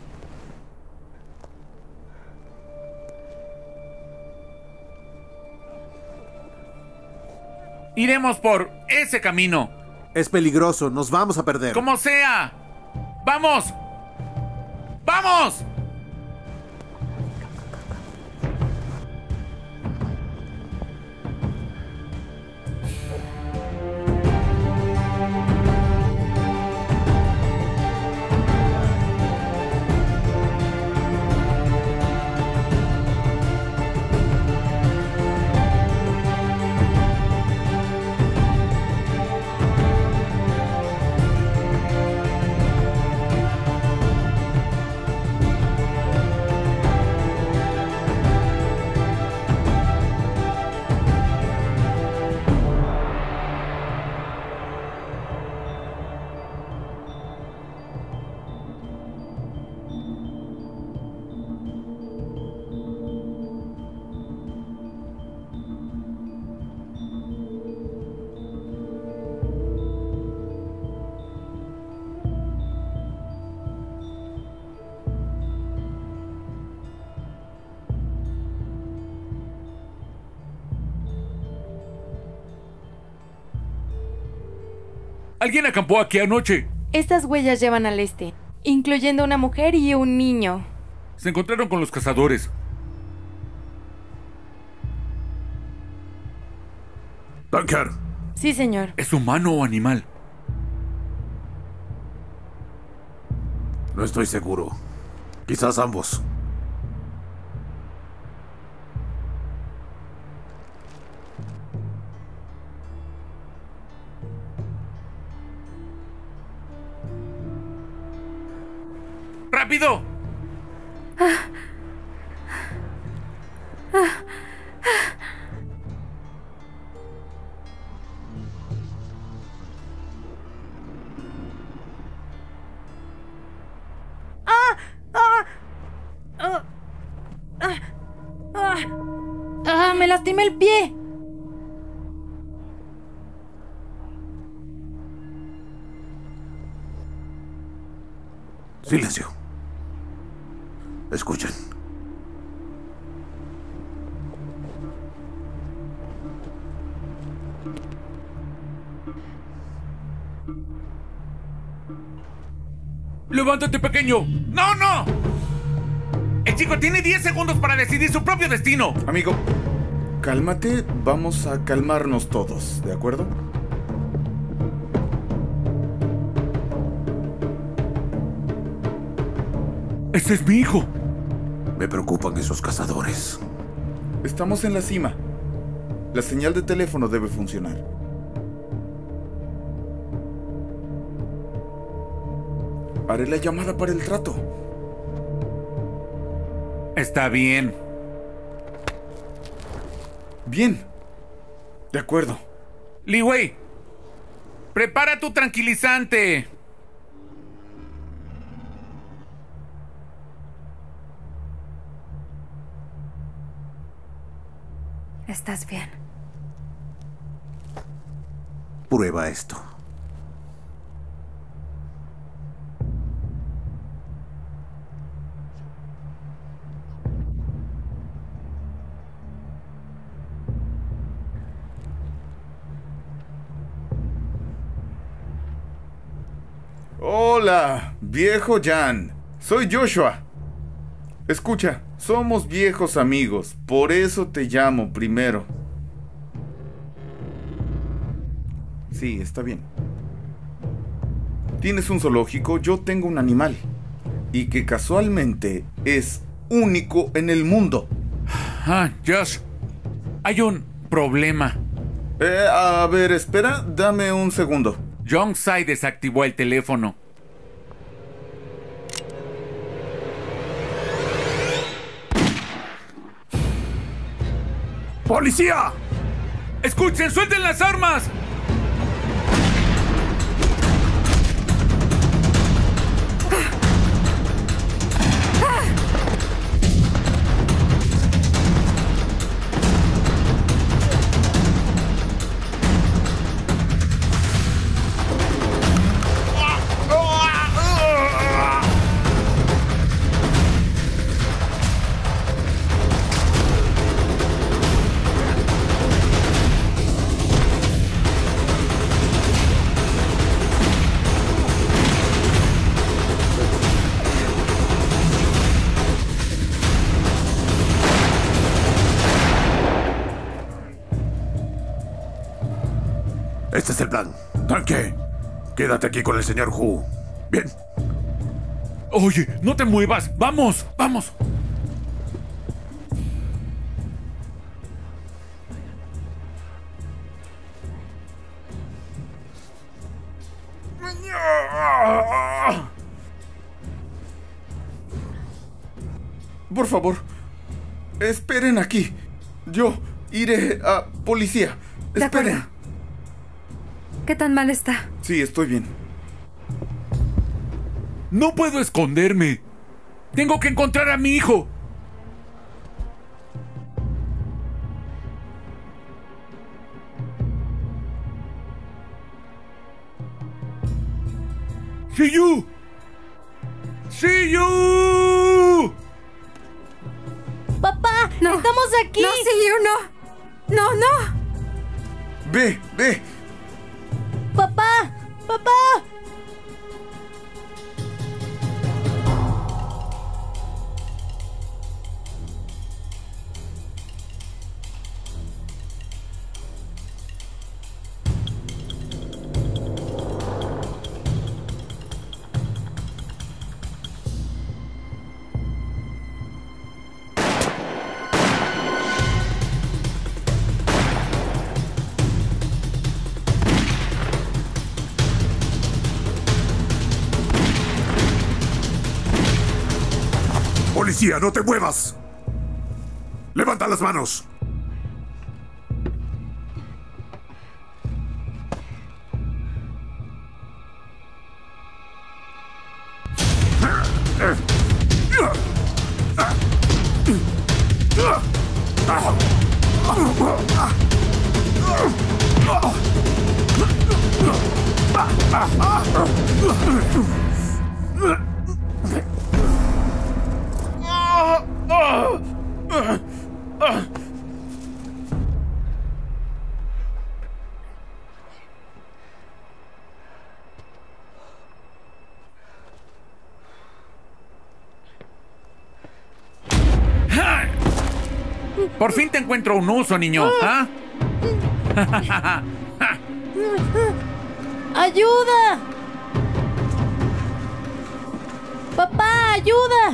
Iremos por ese camino. Es peligroso, nos vamos a perder. ¡Como sea! ¡Vamos! ¡Vamos! Alguien acampó aquí anoche. Estas huellas llevan al este, incluyendo una mujer y un niño. Se encontraron con los cazadores. Duncan. Sí, señor. ¿Es humano o animal? No estoy seguro. Quizás ambos. ¡Rápido! ¡Ah! ¡Me lastimé el pie! Silencio. Escuchen. ¡Levántate, pequeño! ¡No, no! El chico tiene diez segundos para decidir su propio destino. Amigo, cálmate. Vamos a calmarnos todos, ¿de acuerdo? ¡Ese es mi hijo! Me preocupan esos cazadores. Estamos en la cima. La señal de teléfono debe funcionar. Haré la llamada para el trato. Está bien. Bien. De acuerdo. Li Wei, prepara tu tranquilizante. Estás bien. Prueba esto. Hola, viejo Jan. Soy Joshua. Escucha, somos viejos amigos, por eso te llamo primero. Sí, está bien. Tienes un zoológico, yo tengo un animal. Y que casualmente es único en el mundo. Ah, Josh, hay un problema. Eh, a ver, espera, dame un segundo. Yong Sai desactivó el teléfono. ¡Policía! ¡Escuchen! ¡Suelten las armas! Este es el plan. Tanque, quédate aquí con el señor Hu. Bien. Oye, no te muevas. ¡Vamos! ¡Vamos! Por favor, esperen aquí. Yo iré a policía. De Esperen. acuerdo. ¿Qué tan mal está? Sí, estoy bien. No puedo esconderme. Tengo que encontrar a mi hijo. ¡Shiyu! ¡Shiyu! ¡Papá! No. ¡Estamos aquí! No, sí, no. No, no. Ve, ve. ¡Papá! ¡Papá! ¡Policía, no te muevas! ¡Levanta las manos! Por fin te encuentro un uso, niño. ¿Ah? ¡Ayuda! ¡Papá, ayuda!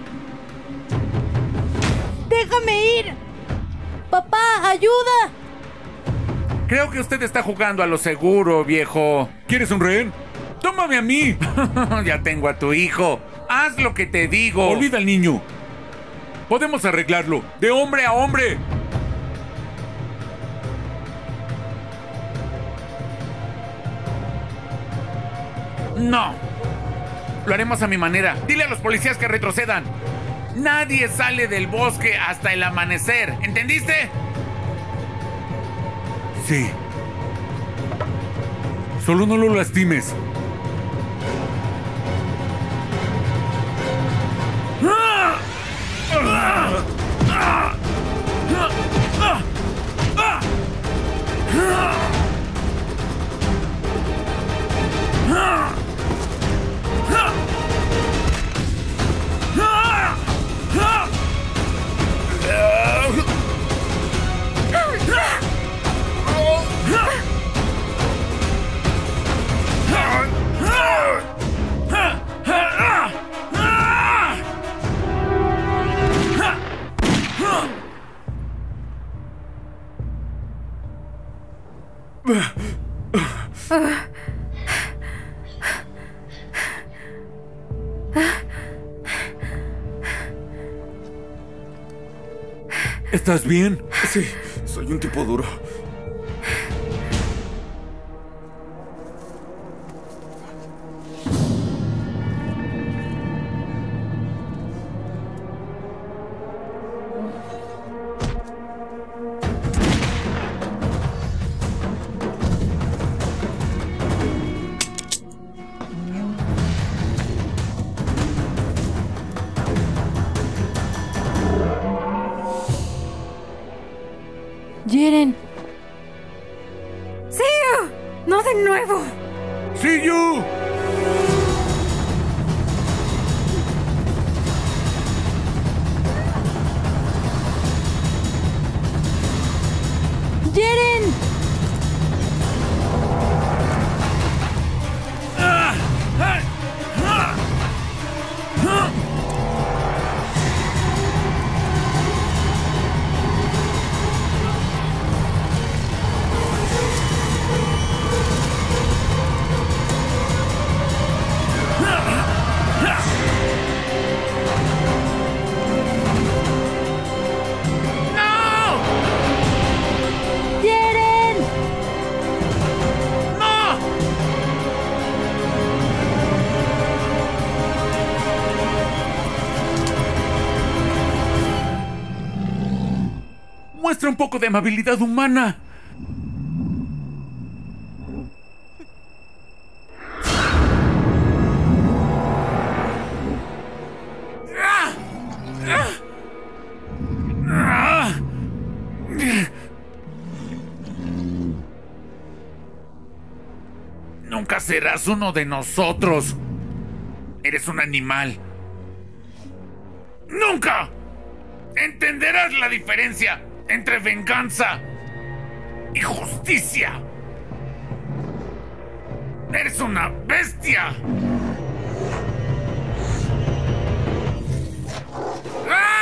¡Déjame ir! ¡Papá, ayuda! Creo que usted está jugando a lo seguro, viejo. ¿Quieres un rehén? ¡Tómame a mí! Ya tengo a tu hijo. Haz lo que te digo. Olvida al niño. Podemos arreglarlo, de hombre a hombre. No. Lo haremos a mi manera. Dile a los policías que retrocedan. Nadie sale del bosque hasta el amanecer. ¿Entendiste? Sí. Solo no lo lastimes. ¿Estás bien? Sí, soy un tipo duro. Jiren. ¡Siu! ¡No de nuevo! ¡Sí, yo! ¡Jiren! Muestra un poco de amabilidad humana. Nunca Nunca serás uno de nosotros. Eres un animal. ¡Nunca entenderás la diferencia entre venganza y justicia! ¡Eres una bestia! ¡Ah!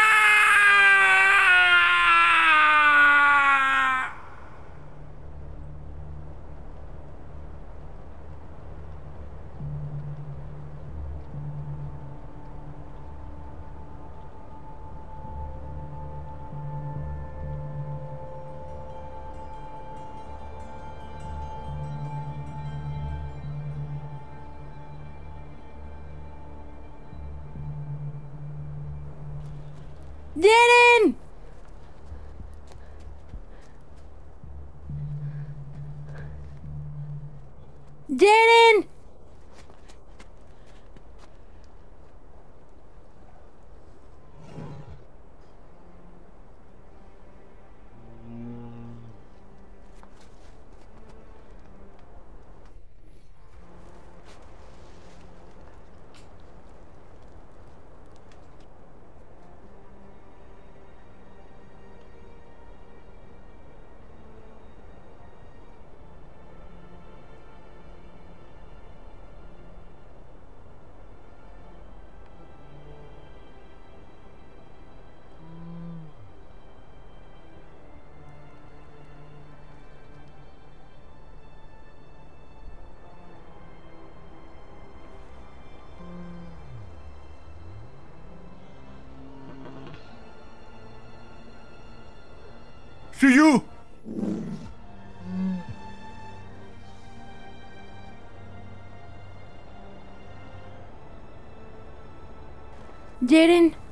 ¡Jeren! ¡Jeren! ¡Sí, yo! Jeren.